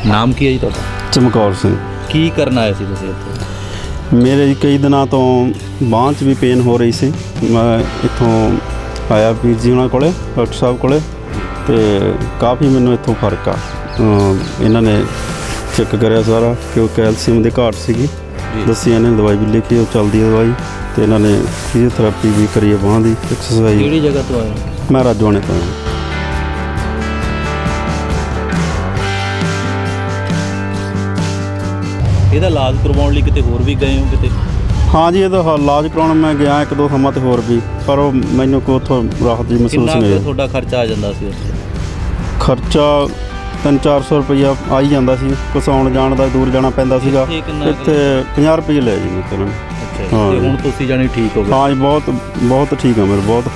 ਨਾਮ ਕੀ ਹੈ ਜੀ ਤੁਹਾਡਾ? ਚਮਕੌਰ ਸਿੰਘ। ਕੀ ਕਰਨ ਆਏ ਸੀ ਤੁਸੀਂ ਇੱਥੇ? ਮੇਰੇ ਜੀ ਕਈ ਦਿਨਾਂ ਤੋਂ ਬਾਂਹ 'ਚ ਵੀ ਪੇਨ ਹੋ ਰਹੀ ਸੀ। ਮੈਂ ਇੱਥੋਂ ਆਇਆ ਵੀਰ ਜੀ ਉਹਨਾਂ ਕੋਲ, ਡਾਕਟਰ ਸਾਹਿਬ ਕੋਲ, ਅਤੇ ਕਾਫੀ ਮੈਨੂੰ ਇੱਥੋਂ ਫਰਕ ਆ। ਇਹਨਾਂ ਨੇ ਚੈੱਕ ਕਰਿਆ ਸਾਰਾ ਕਿ ਉਹ ਕੈਲਸ਼ੀਅਮ ਦੀ ਘਾਟ ਸੀਗੀ, ਦੱਸੀ ਇਹਨਾਂ ਨੇ ਦਵਾਈ ਵੀ ਲਿਖੀ, ਉਹ ਚੱਲਦੀ ਹੈ ਦਵਾਈ, ਅਤੇ ਇਹਨਾਂ ਨੇ ਫਿਜ਼ੀਓਥੈਰੇਪੀ ਵੀ ਕਰੀ ਹੈ ਬਾਂਹ ਦੀ ਐਕਸਰਸਾਈਜ਼। ਕਿਹੜੀ ਜਗ੍ਹਾ ਤੋਂ ਆਏ? ਮੈਂ ਰਾਜੋਆਣੇ ਤੋਂ ਆਇਆ। ਇਹਦਾ ਇਲਾਜ ਕਰਵਾਉਣ ਲਈ ਕਿਤੇ ਹੋਰ ਵੀ ਗਏ ਹੋ ਕਿਤੇ? ਹਾਂ ਜੀ, ਇਹਦਾ ਇਲਾਜ ਕਰਾਉਣ ਮੈਂ ਗਿਆ 1-2 ਥਾਵਾਂ 'ਤੇ ਹੋਰ ਵੀ, ਪਰ ਉਹ ਮੈਨੂੰ ਕੋਈ ਉੱਥੋਂ ਰਾਹਤ ਜੀ ਮਹਿਸੂਸ ਨਹੀਂ ਹੋਈ। ਤੁਹਾਡਾ ਖਰਚਾ ਆ ਜਾਂਦਾ ਸੀ ਉੱਥੇ? ਖਰਚਾ 300-400 ਰੁਪਈਆ ਆ ਹੀ ਜਾਂਦਾ ਸੀ। ਕੁਛ ਆਉਣ ਜਾਣ ਦਾ ਦੂਰ ਜਾਣਾ ਪੈਂਦਾ ਸੀਗਾ। ਇੱਥੇ 50 ਰੁਪਏ ਲਿਆ ਜੀ ਮੇਰੇ। ਅੱਛਾ, ਹੁਣ ਤੁਸੀਂ ਜਾਣੀ ਠੀਕ ਹੋ ਗਏ? ਹਾਂ ਜੀ, ਬਹੁਤ ਠੀਕ ਆ ਮੇਰੇ, ਬਹੁਤ।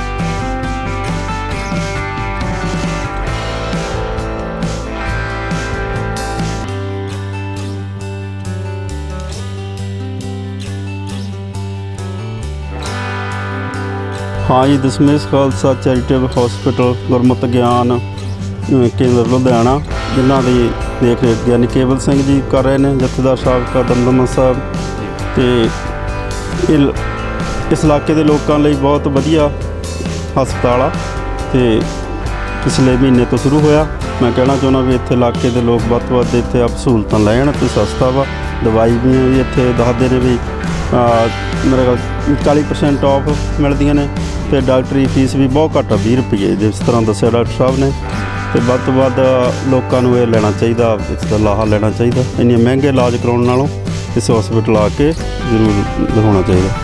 हाँ जी, दशमेश खालसा चैरिटेबल हॉस्पिटल गुरमत ज्ञान केंद्र लुधियाना, जिन्हों की देख रेख ज्ञानी केवल सिंह जी कर रहे हैं, जत्थेदार साहब दमदमा साहब, तो इस इलाके के लोगों लिए बहुत वधिया हस्पताल आ। तो पिछले महीने तो शुरू होया। मैं कहना चाहना भी इत्थे इलाके के लोग वध तो वध इत्थे आप सहूलतां लैण, तो सस्ता वा। दवाई भी इत्थे दसदे ने भी मेरे 40% ऑफ मिलदियां ने, तो डॉक्टरी फीस भी बहुत घट आ, 20 रुपये, जिस तरह दस्सिया डॉक्टर साहब ने। तो वध तो वध लोगों को ये लेना चाहिए, इसका लाहा लेना चाहिए। इन्ने महंगे इलाज कराने नालों इस हॉस्पिटल आके जरूर दिखाना चाहिए।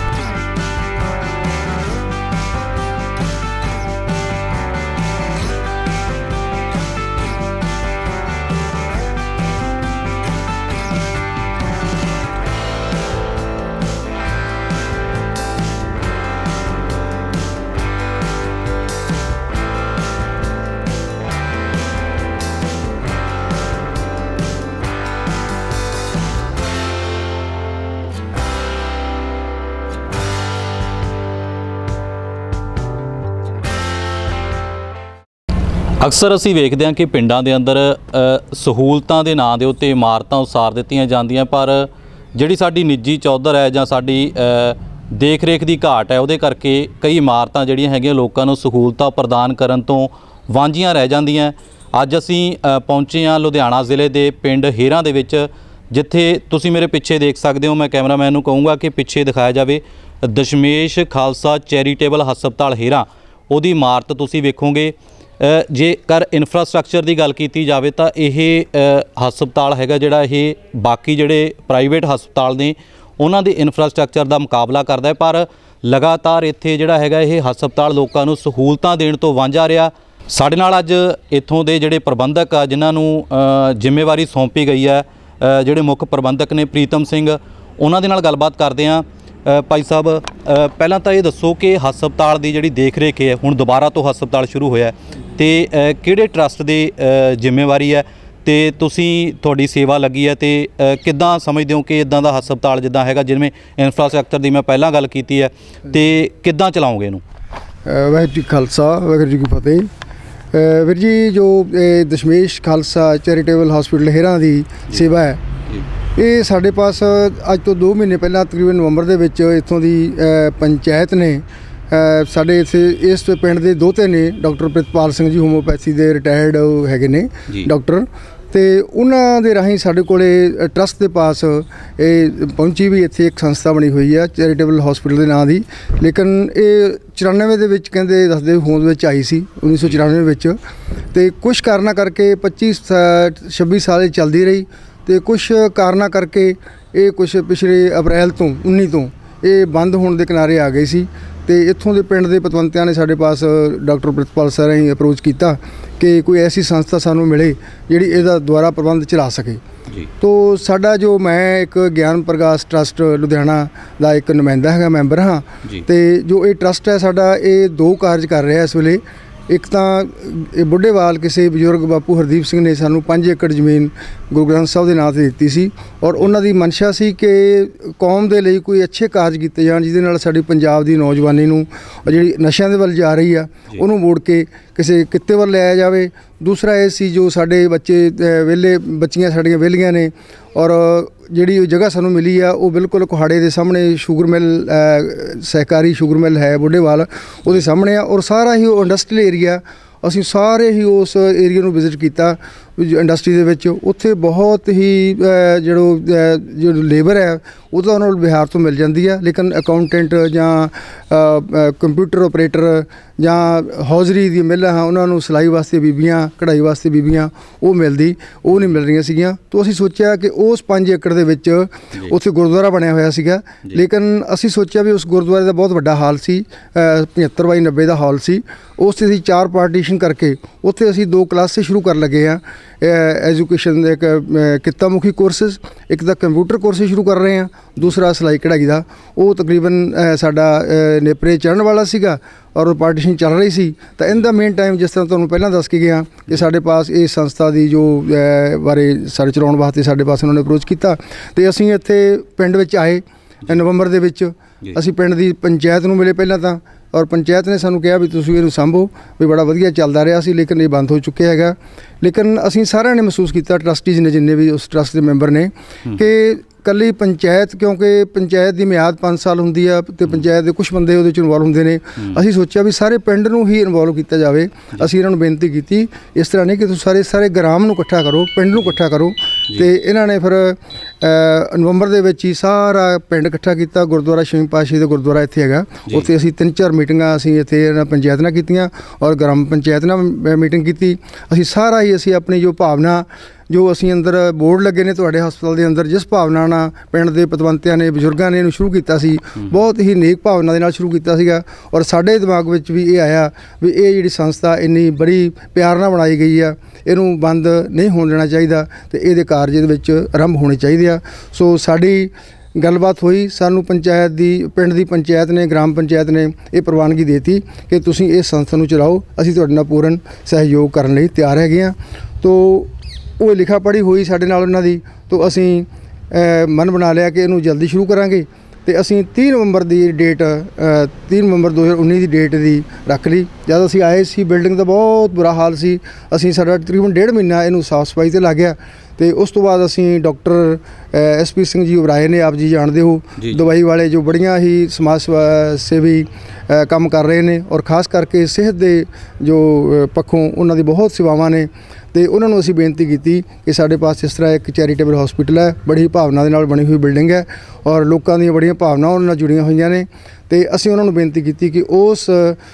ਅਕਸਰ ਅਸੀਂ ਵੇਖਦੇ ਹਾਂ ਕਿ ਪਿੰਡਾਂ ਦੇ ਅੰਦਰ ਸਹੂਲਤਾਂ ਦੇ ਨਾਂ ਦੇ ਉੱਤੇ ਇਮਾਰਤਾਂ ਉਸਾਰ ਦਿੱਤੀਆਂ ਜਾਂਦੀਆਂ, ਪਰ ਜਿਹੜੀ ਸਾਡੀ ਨਿੱਜੀ ਚੌਧਰ ਹੈ ਜਾਂ ਸਾਡੀ ਦੇਖ ਰੇਖ ਦੀ ਘਾਟ ਹੈ, ਉਹਦੇ ਕਰਕੇ ਕਈ ਇਮਾਰਤਾਂ ਜਿਹੜੀਆਂ ਹੈਗੀਆਂ ਲੋਕਾਂ ਨੂੰ ਸਹੂਲਤਾਂ ਪ੍ਰਦਾਨ ਕਰਨ ਤੋਂ ਵਾਂਝੀਆਂ ਰਹਿ ਜਾਂਦੀਆਂ। ਅੱਜ ਅਸੀਂ ਪਹੁੰਚੇ ਹਾਂ ਲੁਧਿਆਣਾ ਜ਼ਿਲ੍ਹੇ ਦੇ ਪਿੰਡ ਹੇਰਾਂ ਦੇ ਵਿੱਚ, ਜਿੱਥੇ ਤੁਸੀਂ ਮੇਰੇ ਪਿੱਛੇ ਦੇਖ ਸਕਦੇ ਹੋ। ਮੈਂ ਕੈਮਰਾਮੈਨ ਨੂੰ ਕਹੂੰਗਾ ਕਿ ਪਿੱਛੇ ਦਿਖਾਇਆ ਜਾਵੇ ਦਸ਼ਮੇਸ਼ ਖਾਲਸਾ ਚੈਰੀਟੇਬਲ ਹਸਪਤਾਲ ਹੇਰਾਂ, ਉਹਦੀ ਇਮਾਰਤ ਤੁਸੀਂ ਵੇਖੋਗੇ। ਜੇਕਰ ਇਨਫਰਾਸਟਰਕਚਰ ਦੀ ਗੱਲ ਕੀਤੀ ਜਾਵੇ ਤਾਂ ਇਹ ਹਸਪਤਾਲ ਹੈਗਾ ਜਿਹੜਾ ਇਹ ਬਾਕੀ ਜਿਹੜੇ ਪ੍ਰਾਈਵੇਟ ਹਸਪਤਾਲ ਨੇ ਉਹਨਾਂ ਦੇ ਇਨਫਰਾਸਟਰਕਚਰ ਦਾ ਮੁਕਾਬਲਾ ਕਰਦਾ ਹੈ, ਪਰ ਲਗਾਤਾਰ ਇੱਥੇ ਜਿਹੜਾ ਹੈਗਾ ਇਹ ਹਸਪਤਾਲ ਲੋਕਾਂ ਨੂੰ ਸਹੂਲਤਾਂ ਦੇਣ ਤੋਂ ਵਾਂਝਾ ਰਿਹਾ। ਸਾਡੇ ਨਾਲ ਅੱਜ ਇੱਥੋਂ ਦੇ ਜਿਹੜੇ ਪ੍ਰਬੰਧਕ ਆ, ਜਿਨ੍ਹਾਂ ਨੂੰ ਜ਼ਿੰਮੇਵਾਰੀ ਸੌਂਪੀ ਗਈ ਹੈ, ਜਿਹੜੇ ਮੁੱਖ ਪ੍ਰਬੰਧਕ ਨੇ ਪ੍ਰੀਤਮ ਸਿੰਘ, ਉਹਨਾਂ ਦੇ ਨਾਲ ਗੱਲਬਾਤ ਕਰਦੇ ਹਾਂ। ਭਾਈ ਸਾਹਿਬ, ਪਹਿਲਾਂ ਤਾਂ ਇਹ ਦੱਸੋ ਕਿ ਹਸਪਤਾਲ ਦੀ ਜਿਹੜੀ ਦੇਖ ਰੇਖ ਹੈ, ਹੁਣ ਦੁਬਾਰਾ ਤੋਂ ਹਸਪਤਾਲ ਸ਼ੁਰੂ ਹੋਇਆ ਤੇ ਕਿਹੜੇ ਟਰਸਟ ਦੀ ਜ਼ਿੰਮੇਵਾਰੀ ਹੈ ਤੇ ਤੁਸੀਂ ਤੁਹਾਡੀ ਸੇਵਾ ਲੱਗੀ ਹੈ, ਤੇ ਕਿੱਦਾਂ ਸਮਝਦੇ ਹੋ ਕਿ ਇਦਾਂ ਦਾ ਹਸਪਤਾਲ ਜਿੱਦਾਂ ਹੈਗਾ, ਜਿਵੇਂ ਇਨਫਰਾਸਟਰਕਚਰ ਦੀ ਮੈਂ ਪਹਿਲਾਂ ਗੱਲ ਕੀਤੀ ਹੈ, ਤੇ ਕਿੱਦਾਂ ਚਲਾਓਗੇ ਇਹਨੂੰ? ਵਾਹਿਗੁਰੂ ਜੀ ਖਾਲਸਾ, ਵਾਹਿਗੁਰੂ ਜੀ ਕੀ ਫਤਿਹ। ਵੀਰ ਜੀ, ਜੋ ਦਸ਼ਮੇਸ਼ ਖਾਲਸਾ ਚੈਰੀਟੇਬਲ ਹਸਪੀਟਲ ਹੇਰਾਂ ਦੀ ਸੇਵਾ ਹੈ, ਇਹ ਸਾਡੇ ਪਾਸ ਅੱਜ ਤੋਂ 2 ਮਹੀਨੇ ਪਹਿਲਾਂ ਤਕਰੀਬਨ ਨਵੰਬਰ ਦੇ ਵਿੱਚ ਇੱਥੋਂ ਦੀ ਪੰਚਾਇਤ ਨੇ ਸਾਡੇ ਇੱਥੇ ਇਸ ਪਿੰਡ ਦੇ ਦੋਹਤੇ ਨੇ, ਡਾਕਟਰ ਪ੍ਰਿਤਪਾਲ ਸਿੰਘ ਜੀ, ਹੋਮੋਪੈਥੀ ਦੇ ਰਿਟਾਇਰਡ ਹੈਗੇ ਨੇ ਡਾਕਟਰ, ਅਤੇ ਉਹਨਾਂ ਦੇ ਰਾਹੀਂ ਸਾਡੇ ਕੋਲ ਟਰਸਟ ਦੇ ਪਾਸ ਇਹ ਪਹੁੰਚੀ ਵੀ। ਇੱਥੇ ਇੱਕ ਸੰਸਥਾ ਬਣੀ ਹੋਈ ਆ ਚੈਰੀਟੇਬਲ ਹਸਪੀਟਲ ਦੇ ਨਾਂ ਦੀ, ਲੇਕਿਨ ਇਹ 94 ਦੇ ਵਿੱਚ ਕਹਿੰਦੇ ਦੱਸਦੇ ਹੋਂਦ ਵਿੱਚ ਆਈ ਸੀ, 1994 ਵਿੱਚ, ਅਤੇ ਕੁਛ ਕਾਰਨਾਂ ਕਰਕੇ 25-26 ਸਾਲ ਚੱਲਦੀ ਰਹੀ, ਅਤੇ ਕੁਛ ਕਾਰਨਾਂ ਕਰਕੇ ਇਹ ਕੁਛ ਪਿਛਲੇ ਅਪ੍ਰੈਲ ਤੋਂ 19 ਤੋਂ ਇਹ ਬੰਦ ਹੋਣ ਦੇ ਕਿਨਾਰੇ ਆ ਗਈ ਸੀ। ਅਤੇ ਇੱਥੋਂ ਦੇ ਪਿੰਡ ਦੇ ਪਤਵੰਤਿਆਂ ਨੇ ਸਾਡੇ ਪਾਸ ਡਾਕਟਰ ਪ੍ਰਿਤਪਾਲ ਸਰ ਰਾਹੀਂ ਅਪਰੋਚ ਕੀਤਾ ਕਿ ਕੋਈ ਐਸੀ ਸੰਸਥਾ ਸਾਨੂੰ ਮਿਲੇ ਜਿਹੜੀ ਇਹਦਾ ਦੁਆਰਾ ਪ੍ਰਬੰਧ ਚਲਾ ਸਕੇ। ਤੋ ਸਾਡਾ ਜੋ ਮੈਂ ਇੱਕ ਗਿਆਨ ਪ੍ਰਕਾਸ਼ ਟਰਸਟ ਲੁਧਿਆਣਾ ਦਾ ਇੱਕ ਨੁਮਾਇੰਦਾ ਹੈਗਾ, ਮੈਂਬਰ ਹਾਂ, ਅਤੇ ਜੋ ਇਹ ਟਰਸਟ ਹੈ ਸਾਡਾ, ਇਹ 2 ਕਾਰਜ ਕਰ ਰਿਹਾ ਇਸ ਵੇਲੇ ਇੱਕ ਤਾਂ ਇਹ ਬੁੱਢੇਵਾਲ ਕਿਸੇ ਬਜ਼ੁਰਗ ਬਾਪੂ ਹਰਦੀਪ ਸਿੰਘ ਨੇ ਸਾਨੂੰ 5 ਏਕੜ ਜ਼ਮੀਨ ਗੁਰੂ ਗ੍ਰੰਥ ਸਾਹਿਬ ਦੇ ਨਾਂ 'ਤੇ ਦਿੱਤੀ ਸੀ ਔਰ ਉਹਨਾਂ ਦੀ ਮਨਸ਼ਾ ਸੀ ਕਿ ਕੌਮ ਦੇ ਲਈ ਕੋਈ ਅੱਛੇ ਕਾਰਜ ਕੀਤੇ ਜਾਣ ਜਿਹਦੇ ਨਾਲ ਸਾਡੀ ਪੰਜਾਬ ਦੀ ਨੌਜਵਾਨੀ ਨੂੰ ਜਿਹੜੀ ਨਸ਼ਿਆਂ ਦੇ ਵੱਲ ਜਾ ਰਹੀ ਆ ਉਹਨੂੰ ਮੋੜ ਕੇ ਕਿਸੇ ਕਿੱਤੇ ਵੱਲ ਲਿਆਇਆ ਜਾਵੇ। ਦੂਸਰਾ ਇਹ ਸੀ ਜੋ ਸਾਡੇ ਬੱਚੇ ਵਿਹਲੇ ਬੱਚੀਆਂ ਸਾਡੀਆਂ ਵਿਹਲੀਆਂ ਨੇ ਔਰ ਜਿਹੜੀ ਜਗ੍ਹਾ ਸਾਨੂੰ ਮਿਲੀ ਆ ਉਹ ਬਿਲਕੁਲ ਕੁਹਾੜੇ ਦੇ ਸਾਹਮਣੇ ਸ਼ੂਗਰ ਮਿਲ ਸਹਿਕਾਰੀ ਸ਼ੂਗਰ ਮਿਲ ਹੈ ਬੁੱਢੇਵਾਲ ਉਹਦੇ ਸਾਹਮਣੇ ਆ ਔਰ ਸਾਰਾ ਹੀ ਉਹ ਇੰਡਸਟਰੀਅਲ ਏਰੀਆ ਅਸੀਂ ਸਾਰੇ ਹੀ ਉਸ ਏਰੀਆ ਨੂੰ ਵਿਜ਼ਿਟ ਕੀਤਾ ਇੰਡਸਟਰੀ ਦੇ ਵਿੱਚ। ਉੱਥੇ ਬਹੁਤ ਹੀ ਜੋ ਲੇਬਰ ਹੈ ਉਹ ਤਾਂ ਉਹਨਾਂ ਨੂੰ ਬਿਹਾਰ ਤੋਂ ਮਿਲ ਜਾਂਦੀ ਆ ਲੇਕਿਨ ਅਕਾਊਂਟੈਂਟ ਜਾਂ ਕੰਪਿਊਟਰ ਆਪਰੇਟਰ ਜਾਂ ਹੌਜ਼ਰੀ ਦੀ ਮਿੱਲਾਂ ਹਾਂ ਉਹਨਾਂ ਨੂੰ ਸਿਲਾਈ ਵਾਸਤੇ ਬੀਬੀਆਂ ਕਢਾਈ ਵਾਸਤੇ ਬੀਬੀਆਂ ਉਹ ਨਹੀਂ ਮਿਲ ਰਹੀਆਂ ਸੀਗੀਆਂ। ਤਾਂ ਅਸੀਂ ਸੋਚਿਆ ਕਿ ਉਸ 5 ਏਕੜ ਦੇ ਵਿੱਚ ਉੱਥੇ ਗੁਰਦੁਆਰਾ ਬਣਿਆ ਹੋਇਆ ਸੀਗਾ ਲੇਕਿਨ ਅਸੀਂ ਸੋਚਿਆ ਵੀ ਉਸ ਗੁਰਦੁਆਰੇ ਦਾ ਬਹੁਤ ਵੱਡਾ ਹਾਲ ਸੀ 75x90 ਦਾ ਹਾਲ ਸੀ। ਉਸ 'ਤੇ ਅਸੀਂ 4 ਪਾਰਟੀਸ਼ਨ ਕਰਕੇ ਉੱਥੇ ਅਸੀਂ 2 ਕਲਾਸਿਸ ਸ਼ੁਰੂ ਕਰਨ ਲੱਗੇ ਹਾਂ ਐਜੂਕੇਸ਼ਨ ਦੇ ਇੱਕ ਕਿੱਤਾ ਮੁਖੀ ਕੋਰਸਿਸ ਇੱਕ ਤਾਂ ਕੰਪਿਊਟਰ ਕੋਰਸਿਸ ਸ਼ੁਰੂ ਕਰ ਰਹੇ ਹਾਂ ਦੂਸਰਾ ਸਿਲਾਈ ਕਢਾਈ ਦਾ ਉਹ ਤਕਰੀਬਨ ਸਾਡਾ ਨੇਪਰੇ ਚੜ੍ਹਨ ਵਾਲਾ ਸੀਗਾ ਔਰ ਪਾਰਟੀਸ਼ਨ ਚੱਲ ਰਹੀ ਸੀ। ਤਾਂ ਇਨ ਦਾ ਮੇਨ ਟਾਈਮ ਜਿਸ ਤਰ੍ਹਾਂ ਤੁਹਾਨੂੰ ਪਹਿਲਾਂ ਦੱਸ ਕੇ ਗਿਆ ਕਿ ਸਾਡੇ ਪਾਸ ਇਹ ਸੰਸਥਾ ਦੀ ਜੋ ਬਾਰੇ ਸਾਡੇ ਚਲਾਉਣ ਵਾਸਤੇ ਸਾਡੇ ਪਾਸ ਉਹਨਾਂ ਨੇ ਅਪਰੋਚ ਕੀਤਾ ਅਤੇ ਅਸੀਂ ਇੱਥੇ ਪਿੰਡ ਵਿੱਚ ਆਏ ਨਵੰਬਰ ਦੇ ਵਿੱਚ। ਅਸੀਂ ਪਿੰਡ ਦੀ ਪੰਚਾਇਤ ਨੂੰ ਮਿਲੇ ਪਹਿਲਾਂ ਤਾਂ ਔਰ ਪੰਚਾਇਤ ਨੇ ਸਾਨੂੰ ਕਿਹਾ ਵੀ ਤੁਸੀਂ ਇਹਨੂੰ ਸਾਂਭੋ ਵੀ ਬੜਾ ਵਧੀਆ ਚੱਲਦਾ ਰਿਹਾ ਸੀ ਲੇਕਿਨ ਇਹ ਬੰਦ ਹੋ ਚੁੱਕਿਆ ਹੈਗਾ। ਲੇਕਿਨ ਅਸੀਂ ਸਾਰਿਆਂ ਨੇ ਮਹਿਸੂਸ ਕੀਤਾ ਟਰਸਟੀਜ਼ ਨੇ ਜਿੰਨੇ ਵੀ ਉਸ ਟਰਸਟ ਦੇ ਮੈਂਬਰ ਨੇ ਕਿ ਇਕੱਲੀ ਪੰਚਾਇਤ ਕਿਉਂਕਿ ਪੰਚਾਇਤ ਦੀ ਮਿਆਦ 5 ਸਾਲ ਹੁੰਦੀ ਆ ਅਤੇ ਪੰਚਾਇਤ ਦੇ ਕੁਛ ਬੰਦੇ ਉਹਦੇ 'ਚ ਇਨਵੋਲਵ ਹੁੰਦੇ ਨੇ। ਅਸੀਂ ਸੋਚਿਆ ਵੀ ਸਾਰੇ ਪਿੰਡ ਨੂੰ ਹੀ ਇਨਵੋਲਵ ਕੀਤਾ ਜਾਵੇ। ਅਸੀਂ ਇਹਨਾਂ ਨੂੰ ਬੇਨਤੀ ਕੀਤੀ ਇਸ ਤਰ੍ਹਾਂ ਨਹੀਂ ਕਿ ਤੁਸੀਂ ਸਾਰੇ ਗ੍ਰਾਮ ਨੂੰ ਇਕੱਠਾ ਕਰੋ ਪਿੰਡ ਨੂੰ ਇਕੱਠਾ ਕਰੋ ਅਤੇ ਇਹਨਾਂ ਨੇ ਫਿਰ ਨਵੰਬਰ ਦੇ ਵਿੱਚ ਹੀ ਸਾਰਾ ਪਿੰਡ ਇਕੱਠਾ ਕੀਤਾ। ਗੁਰਦੁਆਰਾ ਛੇਵੀਂ ਪਾਤਸ਼ਾਹੀ ਦਾ ਗੁਰਦੁਆਰਾ ਇੱਥੇ ਹੈਗਾ ਉੱਥੇ ਅਸੀਂ 3-4 ਮੀਟਿੰਗਾਂ ਅਸੀਂ ਇੱਥੇ ਇਹਨਾਂ ਪੰਚਾਇਤ ਨਾਲ ਕੀਤੀਆਂ ਔਰ ਗ੍ਰਾਮ ਪੰਚਾਇਤ ਨਾਲ ਮੀਟਿੰਗ ਕੀਤੀ। ਅਸੀਂ ਆਪਣੀ ਜੋ ਭਾਵਨਾ ਜੋ ਅਸੀਂ ਅੰਦਰ ਬੋਰਡ ਲੱਗੇ ਨੇ ਤੁਹਾਡੇ ਹਸਪਤਾਲ ਦੇ ਅੰਦਰ ਜਿਸ ਭਾਵਨਾ ਨਾਲ ਪਿੰਡ ਦੇ ਪਤਵੰਤਿਆਂ ਨੇ ਬਜ਼ੁਰਗਾਂ ਨੇ ਇਹਨੂੰ ਸ਼ੁਰੂ ਕੀਤਾ ਸੀ ਬਹੁਤ ਹੀ ਨੇਕ ਭਾਵਨਾ ਦੇ ਨਾਲ ਸ਼ੁਰੂ ਕੀਤਾ ਸੀਗਾ ਔਰ ਸਾਡੇ ਦਿਮਾਗ ਵਿੱਚ ਵੀ ਇਹ ਆਇਆ ਵੀ ਇਹ ਜਿਹੜੀ ਸੰਸਥਾ ਇੰਨੀ ਬੜੀ ਪਿਆਰ ਨਾਲ ਬਣਾਈ ਗਈ ਆ ਇਹਨੂੰ ਬੰਦ ਨਹੀਂ ਹੋਣ ਦੇਣਾ ਚਾਹੀਦਾ ਅਤੇ ਇਹਦੇ ਕਾਰਜ ਦੇ ਵਿੱਚ ਆਰੰਭ ਹੋਣੇ ਚਾਹੀਦੇ ਆ। ਸੋ ਸਾਡੀ ਗੱਲਬਾਤ ਹੋਈ ਸਾਨੂੰ ਪੰਚਾਇਤ ਦੀ ਪਿੰਡ ਦੀ ਪੰਚਾਇਤ ਨੇ ਗ੍ਰਾਮ ਪੰਚਾਇਤ ਨੇ ਇਹ ਪ੍ਰਵਾਨਗੀ ਦੇ ਦਿੱਤੀ ਕਿ ਤੁਸੀਂ ਇਸ ਸੰਸਥਾ ਨੂੰ ਚਲਾਓ ਅਸੀਂ ਤੁਹਾਡੇ ਨਾਲ ਪੂਰਨ ਸਹਿਯੋਗ ਕਰਨ ਲਈ ਤਿਆਰ ਹੈਗੇ ਹਾਂ। ਤੋ ਉਹ ਲਿਖਾ ਪੜ੍ਹੀ ਹੋਈ ਸਾਡੇ ਨਾਲ ਉਹਨਾਂ ਦੀ ਤਾਂ ਅਸੀਂ ਮਨ ਬਣਾ ਲਿਆ ਕਿ ਇਹਨੂੰ ਜਲਦੀ ਸ਼ੁਰੂ ਕਰਾਂਗੇ ਅਤੇ ਅਸੀਂ 30 ਨਵੰਬਰ ਦੀ ਡੇਟ 30 ਨਵੰਬਰ 2019 ਦੀ ਡੇਟ ਦੀ ਰੱਖ ਲਈ। ਜਦ ਅਸੀਂ ਆਏ ਸੀ ਬਿਲਡਿੰਗ ਦਾ ਬਹੁਤ ਬੁਰਾ ਹਾਲ ਸੀ ਸਾਡਾ ਤਕਰੀਬਨ 1.5 ਮਹੀਨਾ ਇਹਨੂੰ ਸਾਫ਼ ਸਫਾਈ 'ਤੇ ਲੱਗ ਗਿਆ ਅਤੇ ਉਸ ਤੋਂ ਬਾਅਦ ਅਸੀਂ ਡਾਕਟਰ SP ਸਿੰਘ ਜੀ ਉਬਰਾਏ ਨੇ ਆਪ ਜੀ ਜਾਣਦੇ ਹੋ ਦਵਾਈ ਵਾਲੇ ਜੋ ਬੜੀਆਂ ਹੀ ਸਮਾਜ ਸੇਵੀ ਕੰਮ ਕਰ ਰਹੇ ਨੇ ਔਰ ਖ਼ਾਸ ਕਰਕੇ ਸਿਹਤ ਦੇ ਜੋ ਪੱਖੋਂ ਉਹਨਾਂ ਦੀ ਬਹੁਤ ਸੇਵਾਵਾਂ ਨੇ ਅਤੇ ਉਹਨਾਂ ਨੂੰ ਅਸੀਂ ਬੇਨਤੀ ਕੀਤੀ ਕਿ ਸਾਡੇ ਪਾਸ ਇਸ ਤਰ੍ਹਾਂ ਇੱਕ ਚੈਰੀਟੇਬਲ ਹਸਪੀਟਲ ਹੈ ਬੜੀ ਭਾਵਨਾ ਦੇ ਨਾਲ ਬਣੀ ਹੋਈ ਬਿਲਡਿੰਗ ਹੈ ਔਰ ਲੋਕਾਂ ਦੀਆਂ ਬੜੀਆਂ ਭਾਵਨਾਵਾਂ ਉਹਨਾਂ ਨਾਲ ਜੁੜੀਆਂ ਹੋਈਆਂ ਨੇ ਅਤੇ ਅਸੀਂ ਉਹਨਾਂ ਨੂੰ ਬੇਨਤੀ ਕੀਤੀ ਕਿ ਉਸ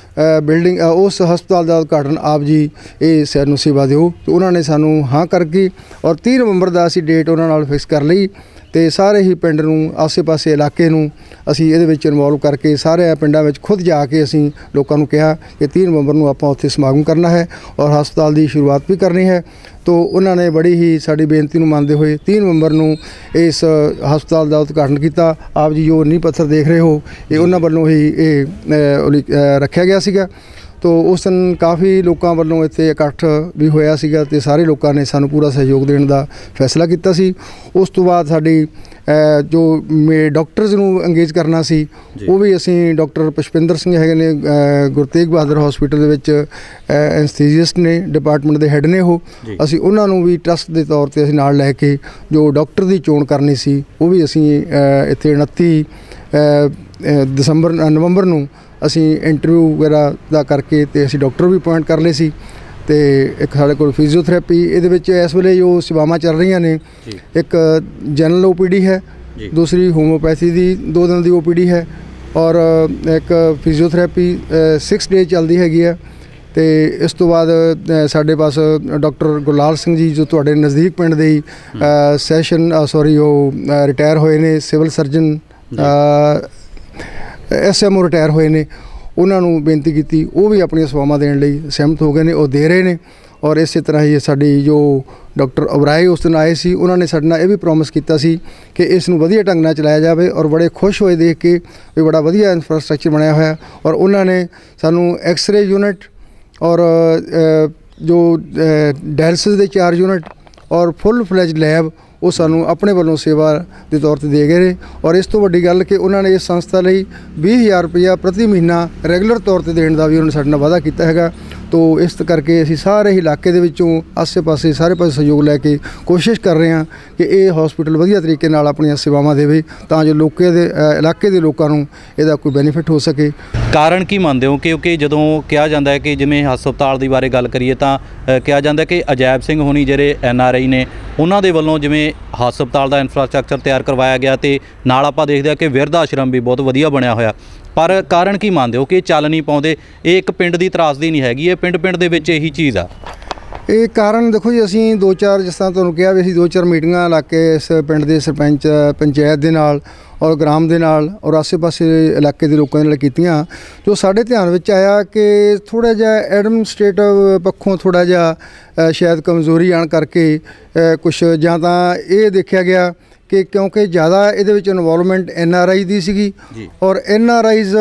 ਉਸ ਹਸਪਤਾਲ ਦਾ ਉਦਘਾਟਨ ਆਪ ਜੀ ਇਹ ਸਾਨੂੰ ਸੇਵਾ ਦਿਓ ਅਤੇ ਉਹਨਾਂ ਨੇ ਸਾਨੂੰ ਹਾਂ ਕਰਕੇ ਔਰ 30 ਨਵੰਬਰ ਦਾ ਅਸੀਂ ਡੇਟ ਉਹਨਾਂ ਨਾਲ ਫਿਕਸ ਕਰ ਲਈ ਅਤੇ ਸਾਰੇ ਹੀ ਪਿੰਡ ਨੂੰ ਆਸੇ-ਪਾਸੇ ਇਲਾਕੇ ਨੂੰ ਅਸੀਂ ਇਹਦੇ ਵਿੱਚ ਇਨਵੋਲਵ ਕਰਕੇ ਸਾਰੇ ਪਿੰਡਾਂ ਵਿੱਚ ਖੁਦ ਜਾ ਕੇ ਅਸੀਂ ਲੋਕਾਂ ਨੂੰ ਕਿਹਾ ਕਿ 30 ਨਵੰਬਰ ਨੂੰ ਆਪਾਂ ਉੱਥੇ ਸਮਾਗਮ ਕਰਨਾ ਹੈ ਔਰ ਹਸਪਤਾਲ ਦੀ ਸ਼ੁਰੂਆਤ ਵੀ ਕਰਨੀ ਹੈ। ਤੋ ਉਹਨਾਂ ਨੇ ਬੜੀ ਹੀ ਸਾਡੀ ਬੇਨਤੀ ਨੂੰ ਮੰਨਦੇ ਹੋਏ 30 ਨਵੰਬਰ ਨੂੰ ਇਸ ਹਸਪਤਾਲ ਦਾ ਉਦਘਾਟਨ ਕੀਤਾ। ਆਪ ਜੀ ਜੋ ਨੀਂਹ ਪੱਥਰ ਦੇਖ ਰਹੇ ਹੋ ਇਹ ਉਹਨਾਂ ਵੱਲੋਂ ਹੀ ਇਹ ਰੱਖਿਆ ਗਿਆ ਸੀਗਾ। ਤੋ ਉਸ ਦਿਨ ਕਾਫੀ ਲੋਕਾਂ ਵੱਲੋਂ ਇੱਥੇ ਇਕੱਠ ਵੀ ਹੋਇਆ ਸੀਗਾ ਅਤੇ ਸਾਰੇ ਲੋਕਾਂ ਨੇ ਸਾਨੂੰ ਪੂਰਾ ਸਹਿਯੋਗ ਦੇਣ ਦਾ ਫੈਸਲਾ ਕੀਤਾ ਸੀ। ਉਸ ਤੋਂ ਬਾਅਦ ਸਾਡੀ ਜੋ ਡਾਕਟਰਸ ਨੂੰ ਅੰਗੇਜ ਕਰਨਾ ਸੀ ਉਹ ਵੀ ਅਸੀਂ ਡਾਕਟਰ ਪੁਸ਼ਪਿੰਦਰ ਸਿੰਘ ਹੈਗੇ ਨੇ ਗੁਰੂ ਤੇਗ ਬਹਾਦਰ ਹਸਪੀਟਲ ਦੇ ਵਿੱਚ ਐਨਸਥੀਸੀਸਟ ਨੇ ਡਿਪਾਰਟਮੈਂਟ ਦੇ ਹੈੱਡ ਨੇ ਅਸੀਂ ਉਹਨਾਂ ਨੂੰ ਵੀ ਟਰਸਟ ਦੇ ਤੌਰ 'ਤੇ ਅਸੀਂ ਨਾਲ ਲੈ ਕੇ ਜੋ ਡਾਕਟਰ ਦੀ ਚੋਣ ਕਰਨੀ ਸੀ ਉਹ ਵੀ ਅਸੀਂ ਇੱਥੇ 29 ਨਵੰਬਰ ਨੂੰ ਅਸੀਂ ਇੰਟਰਵਿਊ ਵਗੈਰਾ ਦਾ ਕਰਕੇ ਅਤੇ ਅਸੀਂ ਡਾਕਟਰ ਵੀ ਅਪੁਆਇੰਟ ਕਰ ਲਏ ਸੀ ਅਤੇ ਇੱਕ ਸਾਡੇ ਕੋਲ ਫਿਜ਼ੀਓਥੈਰੇਪੀ ਇਹਦੇ ਵਿੱਚ ਇਸ ਵੇਲੇ ਜੋ ਸੇਵਾਵਾਂ ਚੱਲ ਰਹੀਆਂ ਨੇ ਇੱਕ ਜਨਰਲ OPD ਹੈ ਦੂਸਰੀ ਹੋਮੋਪੈਥੀ ਦੀ 2 ਦਿਨ ਦੀ OPD ਹੈ ਔਰ ਇੱਕ ਫਿਜ਼ੀਓਥੈਰੇਪੀ 6 ਡੇਜ਼ ਚੱਲਦੀ ਹੈਗੀ ਹੈ। ਅਤੇ ਇਸ ਤੋਂ ਬਾਅਦ ਸਾਡੇ ਪਾਸ ਡਾਕਟਰ ਗੁਰਲਾਲ ਸਿੰਘ ਜੀ ਜੋ ਤੁਹਾਡੇ ਨਜ਼ਦੀਕ ਪਿੰਡ ਦੇ ਉਹ ਰਿਟਾਇਰ ਹੋਏ ਨੇ ਸਿਵਲ ਸਰਜਨ SMO ਰਿਟਾਇਰ ਹੋਏ ਨੇ ਉਹਨਾਂ ਨੂੰ ਬੇਨਤੀ ਕੀਤੀ ਉਹ ਵੀ ਆਪਣੀਆਂ ਸੇਵਾਵਾਂ ਦੇਣ ਲਈ ਸਹਿਮਤ ਹੋ ਗਏ ਨੇ ਉਹ ਦੇ ਰਹੇ ਨੇ। ਔਰ ਇਸੇ ਤਰ੍ਹਾਂ ਹੀ ਸਾਡੀ ਜੋ ਡਾਕਟਰ ਉਬਰਾਏ ਉਸ ਦਿਨ ਆਏ ਸੀ ਉਹਨਾਂ ਨੇ ਸਾਡੇ ਨਾਲ ਇਹ ਵੀ ਪ੍ਰੋਮਿਸ ਕੀਤਾ ਸੀ ਕਿ ਇਸ ਨੂੰ ਵਧੀਆ ਢੰਗ ਨਾਲ ਚਲਾਇਆ ਜਾਵੇ ਔਰ ਬੜੇ ਖੁਸ਼ ਹੋਏ ਦੇਖ ਕੇ ਵੀ ਬੜਾ ਵਧੀਆ ਇਨਫਰਾਸਟਰਕਚਰ ਬਣਿਆ ਹੋਇਆ ਔਰ ਉਹਨਾਂ ਨੇ ਸਾਨੂੰ ਐਕਸਰੇ ਯੂਨਿਟ ਔਰ ਜੋ ਡਾਇਲਸਿਸ ਦੇ 4 ਯੂਨਿਟ ਔਰ ਫੁੱਲ ਫਲੈਜ ਲੈਬ ਉਹ ਸਾਨੂੰ ਆਪਣੇ ਵੱਲੋਂ ਸੇਵਾ ਦੇ ਤੌਰ ਤੇ ਦੇ ਗਏ ਨੇ। ਔਰ ਇਸ ਤੋਂ ਵੱਡੀ ਗੱਲ ਕਿ ਉਹਨਾਂ ਨੇ ਇਸ ਸੰਸਥਾ ਲਈ 20,000 ਰੁਪਇਆ ਪ੍ਰਤੀ ਮਹੀਨਾ ਰੈਗੂਲਰ ਤੌਰ ਤੇ ਦੇਣ ਦਾ ਵੀ ਉਹਨਾਂ ਨੇ ਸਾਡੇ ਨਾਲ ਵਾਅਦਾ ਕੀਤਾ ਹੈਗਾ। ਤੋ ਇਸ ਕਰਕੇ ਅਸੀਂ ਸਾਰੇ ਹੀ ਇਲਾਕੇ ਦੇ ਵਿੱਚੋਂ ਆਸੇ-ਪਾਸੇ ਸਾਰੇ ਪਾਸੇ ਸਹਿਯੋਗ ਲੈ ਕੇ ਕੋਸ਼ਿਸ਼ ਕਰ ਰਹੇ ਹਾਂ ਕਿ ਇਹ ਹਸਪੀਟਲ ਵਧੀਆ ਤਰੀਕੇ ਨਾਲ ਆਪਣੀਆਂ ਸੇਵਾਵਾਂ ਦੇਵੇ ਤਾਂ ਜੋ ਇਲਾਕੇ ਦੇ ਲੋਕਾਂ ਨੂੰ ਇਹਦਾ ਕੋਈ ਬੈਨੀਫਿਟ ਹੋ ਸਕੇ। ਕਾਰਨ ਕੀ ਮੰਨਦੇ ਹੋ? ਕਿਉਂਕਿ ਜਦੋਂ ਕਿਹਾ ਜਾਂਦਾ ਹੈ ਕਿ ਜਿਵੇਂ ਹਸਪਤਾਲ ਦੀ ਬਾਰੇ ਗੱਲ ਕਰੀਏ ਤਾਂ ਕਿਹਾ ਜਾਂਦਾ ਕਿ ਅਜੈਬ ਸਿੰਘ ਹੋਣੀ ਜਿਹੜੇ NRI ਨੇ ਉਹਨਾਂ ਦੇ ਵੱਲੋਂ ਜਿਵੇਂ ਹਸਪਤਾਲ ਦਾ ਇਨਫਰਾਸਟ੍ਰਕਚਰ ਤਿਆਰ ਕਰਵਾਇਆ ਗਿਆ ਅਤੇ ਨਾਲ ਆਪਾਂ ਦੇਖਦੇ ਹਾਂ ਕਿ ਬਿਰਧ ਆਸ਼ਰਮ ਵੀ ਬਹੁਤ ਵਧੀਆ ਬਣਿਆ ਹੋਇਆ, ਪਰ ਕਾਰਨ ਕੀ ਮੰਨਦੇ ਹੋ ਕਿ ਇਹ ਚੱਲ ਨਹੀਂ ਪਾਉਂਦੇ? ਇਹ ਇੱਕ ਪਿੰਡ ਦੀ ਤਰਾਸਦੀ ਨਹੀਂ ਹੈਗੀ, ਇਹ ਪਿੰਡ ਦੇ ਵਿੱਚ ਇਹੀ ਚੀਜ਼ ਆ। ਇਹ ਕਾਰਨ ਦੇਖੋ ਜੀ, ਅਸੀਂ 2-4 ਜਿਸ ਤਰ੍ਹਾਂ ਤੁਹਾਨੂੰ ਕਿਹਾ ਵੀ ਅਸੀਂ 2-4 ਮੀਟਿੰਗਾਂ ਲਾ ਕੇ ਇਸ ਪਿੰਡ ਦੇ ਸਰਪੰਚ ਪੰਚਾਇਤ ਦੇ ਨਾਲ ਔਰ ਗ੍ਰਾਮ ਦੇ ਨਾਲ ਔਰ ਆਸੇ-ਪਾਸੇ ਇਲਾਕੇ ਦੇ ਲੋਕਾਂ ਦੇ ਨਾਲ ਕੀਤੀਆਂ। ਜੋ ਸਾਡੇ ਧਿਆਨ ਵਿੱਚ ਆਇਆ ਕਿ ਥੋੜ੍ਹਾ ਜਿਹਾ ਐਡਮਿਨਿਸਟ੍ਰੇਟਿਵ ਪੱਖੋਂ ਥੋੜ੍ਹਾ ਜਿਹਾ ਸ਼ਾਇਦ ਕਮਜ਼ੋਰੀ ਆਉਣ ਕਰਕੇ ਕੁਛ ਜਾਂ ਤਾਂ ਇਹ ਦੇਖਿਆ ਗਿਆ ਕਿ ਕਿਉਂਕਿ ਜ਼ਿਆਦਾ ਇਹਦੇ ਵਿੱਚ ਇਨਵੋਲਵਮੈਂਟ NRI ਦੀ ਸੀਗੀ ਔਰ NRIs